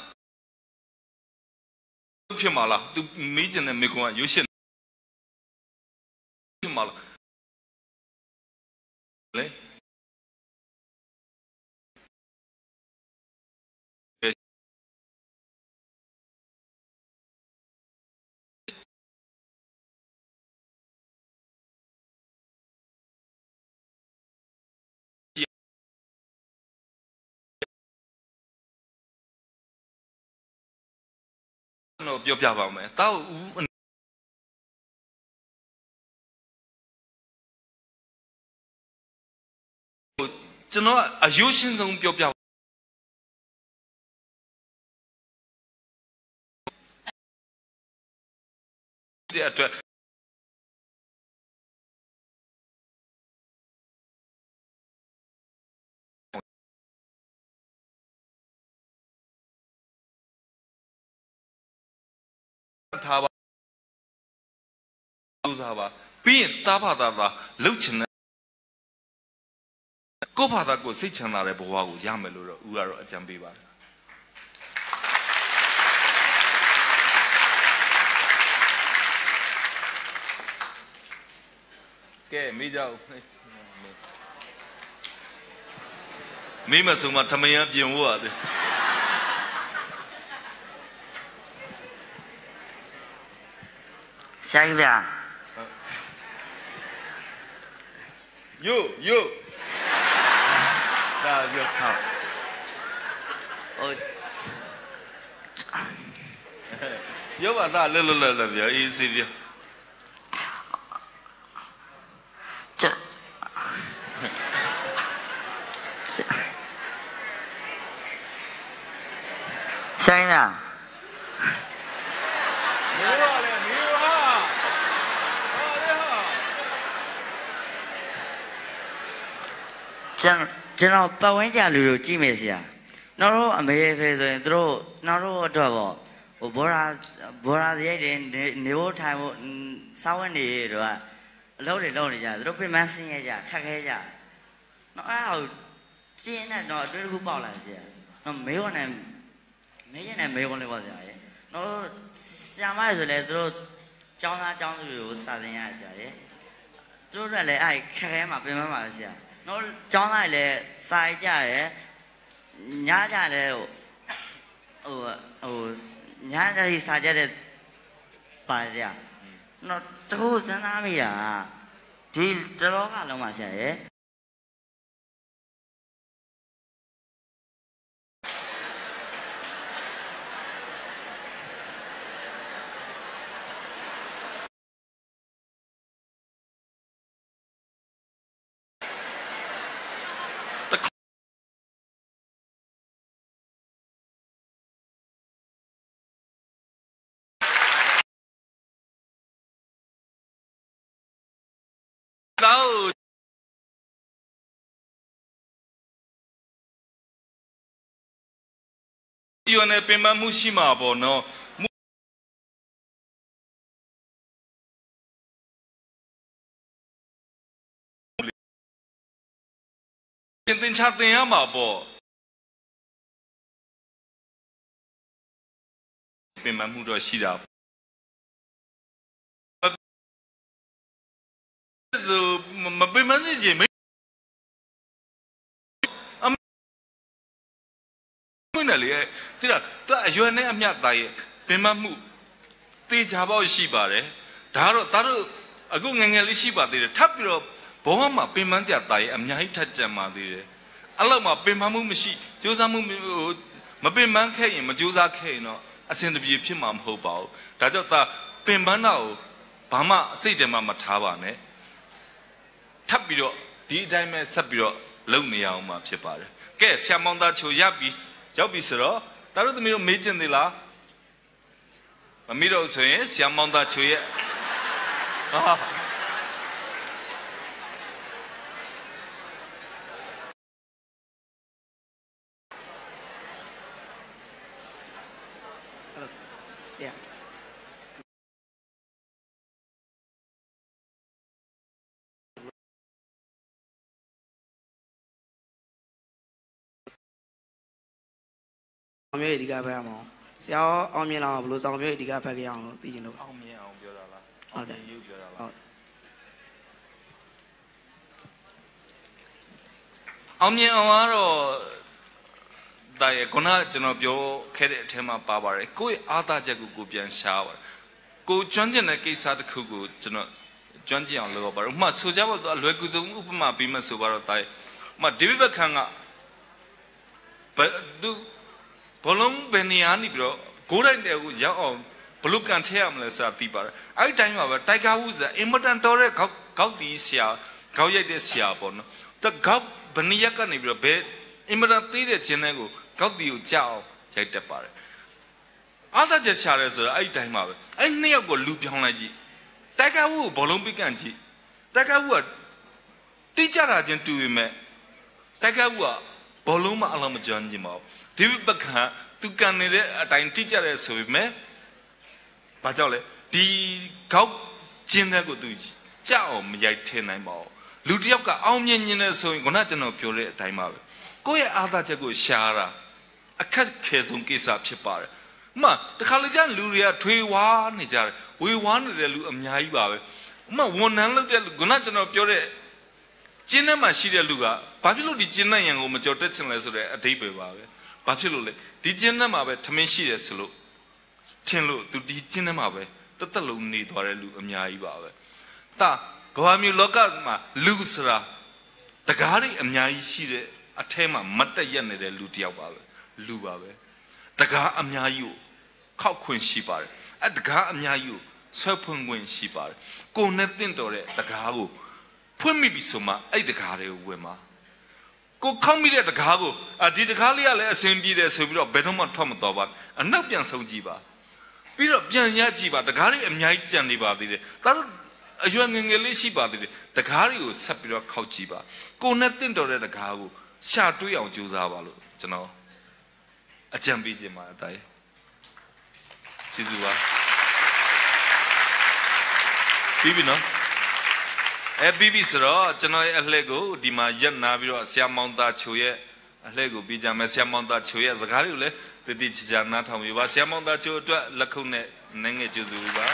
ဖြစ်မှာလားသူမေးချင်တဲ့မိကွန်းကရွှေရှင်ဖြစ်မှာလားလေတော့ပြောပြပါမယ်တောက်ကျွန်တော်အယုရှင်းဆုံးပြောပြတဲ့အတွက်ထားပါဥစားပါပြီးရင်တာဘာသာသာလှုပ်ချင်တဲ့ကိုယ့်ဘာသာကိုစိတ်ချမ်းသာတဲ့ဘဝကိုရမယ်လို့တော့ဦးကတော့အကြံပေးပါတယ်ကဲမေးကြဦးမေးမဆုံးမထမယန်းပြင်ဖို့ရတယ်下一遍。 哟，那就好。有吧？那来，别意思别。 这。下一遍。 ကျွန်တော်ပတ်ဝန်းကျင်လူတို့ကြည့်မယ်ဆရာနောက်တော့အမေဖေဆိုရင်တို့နောက်တော့အတွက်ပေါ့ဟိုဘောရာရိုက်တယ်နေဖို့ထိုင်ဖို့စားဝတ်နေတော့အလုပ်တွေလုပ်နေကြတို့ပြင်မဆင်းရကြခက်ခဲကြနော်အဲ့ဒါကိုကျင်းနဲ့တော့အတွဲတစ်ခုပေါက်လာဆရာနော်မေးခွန်းနဲ့မေးရင်လည်းမေးခွန်းလေးပေါ့ဆရာရေနော်ဆရာမဆိုလည်းတို့ကျောင်းသားကျောင်းသူတွေကိုစာသင်ရကြတယ်တို့လည်းအဲ့ခက်ခဲမှာပြင်မမှာဆရာနော်ကျောင်းသားလည်းစာကြတယ်ညကြတယ်ဟိုညကြရီစာကြတဲ့ပါဆရာနော်တခုစဉ်းစားမိတာဒီတလောကလုံးမှာဆရာရေယူနေပင်မမှုရှိမှာပေါ့နော်ပြင်တင်ချတင်ရမှာပေါ့ပင်မမှုတော့ရှိတာဆိုမပင်မနေကြမင်းလေတိရတာအရွယ်နဲ့အမြတ်သားရဲ့ပင်မမှုတေချာပေါက်ရှိပါတယ်ဒါတော့ဒါတို့အခုငငယ်လေးရှိပါသေးတယ်ထပ်ပြီးတော့ဘောမှာပင်မစရာသားရဲ့အများကြီးထပ်ကြံပါသေးတယ်အဲ့လောက်မှပင်မမှုမရှိကြိုးစားမှုမပင်မခဲ့ရင်မကြိုးစားခဲ့ရင်တော့အစင်တပြေဖြစ်မှာမဟုတ်ပါဘူးဒါကြောင့်ဒါပင်ပန်းတာကိုဘာမှစိတ်ထဲမှာမထားပါနဲ့ထပ်ပြီးတော့ဒီအတိုင်းပဲဆက်ပြီးတော့လုပ်နေရအောင်မှာဖြစ်ပါတယ်ကဲဆရာမောင်သားချိုရပ်ပြီးရောက်ပြီဆိုတော့ဒါတို့သမီးတို့မေးကျင်သေးလားမမေးတော့ဆိုရင်ဆရာမောင်သားချိုရဲ့ဆရာအောင်မြင်ဒီကဖက်အောင်ဆရာအောင်မြင်လာဘလို့ဆောင်မြင်ဒီကဖက်ကြအောင်လို့သိချင်လို့အောင်မြင်အောင်ပြောတာလားအောင်မြင်ရုပ်ပြောတာလားအောင်မြင်အောင်ကတော့ဒါရခုနကျွန်တော်ပြောခဲ့တဲ့အထက်မှာပါပါတယ်ကိုယ့်ရဲ့အားသာချက်ကိုပြန်ရှားပါတယ်ကိုကျွမ်းကျင်တဲ့ကိစ္စတစ်ခုကိုကျွန်တော်ကျွမ်းကျင်အောင်လုပ်ပါတော့ဥပမာဆိုကြပါတော့အလွယ်ကူဆုံးဥပမာပြီးမှဆိုပါတော့ဒါရဥပမာဒေးဗစ်ဘက်ခန်ကသူဘလုံးဘယ်နေရာနေပြီးတော့ဂိုးတိုင်းတဲ့ကိုရောက်အောင်ဘလို့ကန်ထည့်ရမလဲဆိုတာပြီးပါတယ်အဲ့ဒီတိုင်းမှာပဲတိုက်ကားဝူးဆိုတာအင်မတန်တော်တဲ့ခေါက်တီးဆရာခေါက်ရိုက်တဲ့ဆရာပေါ့နော်တခေါက်ဘနီရက်ကနေပြီးတော့ဘယ်အင်မတန်သေးတဲ့ခြင်းတဲ့ကိုခေါက်တီးကိုကြောက်အောင်ရိုက်တတ်ပါတယ်အားသာချက်ရှာရဲဆိုတော့အဲ့ဒီတိုင်းမှာပဲအဲ့နှစ်ယောက်ကိုလူပြောင်းလိုက်ကြည့်တိုက်ကားဝူးကိုဘလုံးပိကန်ကြည့်တိုက်ကားဝူးကတိကျတာချင်းတူပေမဲ့တိုက်ကားဝူးကဘလုံးမအလုံးမကျွမ်းကျင်ပါဘူးဒီဘက်ကသူကန်နေတဲ့အတိုင်းတိကျတဲ့ဆိုပေမဲ့ဘာကြောင့်လဲဒီခေါက်ကျင်းတဲ့ကိုသူကြောက်အောင်မရိုက်ထည့်နိုင်ပါဘူးလူတစ်ယောက်ကအောင်မြင်နေဆိုရင်ခုနကျွန်တော်ပြောတဲ့အတိုင်းပါပဲကိုယ့်ရဲ့အားသာချက်ကိုရှားတာအခက်ခဲဆုံးကိစ္စဖြစ်ပါတယ်ဥမာတခါလေကျရင်လူတွေကထွေဝါနေကြတယ်ဝေဝါနေတဲ့လူအများကြီးပါပဲဥမာဝန်ထမ်းလုပ်တဲ့လူခုနကျွန်တော်ပြောတဲ့ကျင်းထဲမှာရှိတဲ့လူကဘာဖြစ်လို့ဒီကျင်းတဲ့ရံကိုမကြော်တက်ချင်လဲဆိုတဲ့အဓိပ္ပာယ်ပါပဲဘာဖြစ်လို့လဲဒီကျင်းထဲမှာပဲထမင်းရှိတယ်ဆိုလို့ထင်လို့သူဒီကျင်းထဲမှာပဲတသက်လုံးနေသွားတဲ့လူအများကြီးပါပဲဒါကဘာမျိုးလောကမှာလူဆိုတာတကားတွေအများကြီးရှိတဲ့အထဲမှာမတ်တက်ရက်နေတဲ့လူတစ်ယောက်ပါပဲလူပါပဲတကားအများကြီးကိုခောက်ခွင့်ရှိပါတယ်အဲတကားအများကြီးကိုဆွဲဖွင့်ခွင့်ရှိပါတယ်ကိုယ်နဲ့တင့်တော်တဲ့တကားကိုဖွင့်မိပြီဆိုမှအဲ့တကားတွေကိုဝင်မှာကိုခောက်မိတဲ့တကားကိုဒီတကားလေးကလည်းအဆင်ပြေတယ်ဆိုပြီးတော့ဘယ်တော့မှထွက်မတော်ပါအနောက်ပြန်ဆုံးကြည့်ပါပြီးတော့ပြန်ရကြည့်ပါတကားလေးအများကြီးကြံနေပါသေးတယ်ဒါတော့အရွယ်ငယ်ငယ်လေးရှိပါသေးတယ်တကားတွေကိုဆက်ပြီးတော့ခောက်ကြည့်ပါကိုနဲ့တင့်တော်တဲ့တကားကိုရှာတွေးအောင်ကြိုးစားပါလို့ကျွန်တော်အကြံပေးခြင်းပါအတိုင်းကျေးဇူးပါပြီးပြီနော်ပြီးပြီဆိုတော့ကျွန်တော်ရဲ့အလှည့်ကိုဒီမှာရက်နာပြီးတော့ဆရာမောင်သားချိုရဲ့အလှည့်ကိုပြီးကြမယ်ဆရာမောင်သားချိုရဲ့စကားတွေကိုလည်းတတိချာနားထောင်ပြီးပါဆရာမောင်သားချိုအတွက်လက်ခုပ်နဲ့နိုင်ငံကျေးဇူးပါ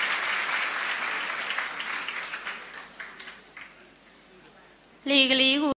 လေကလေး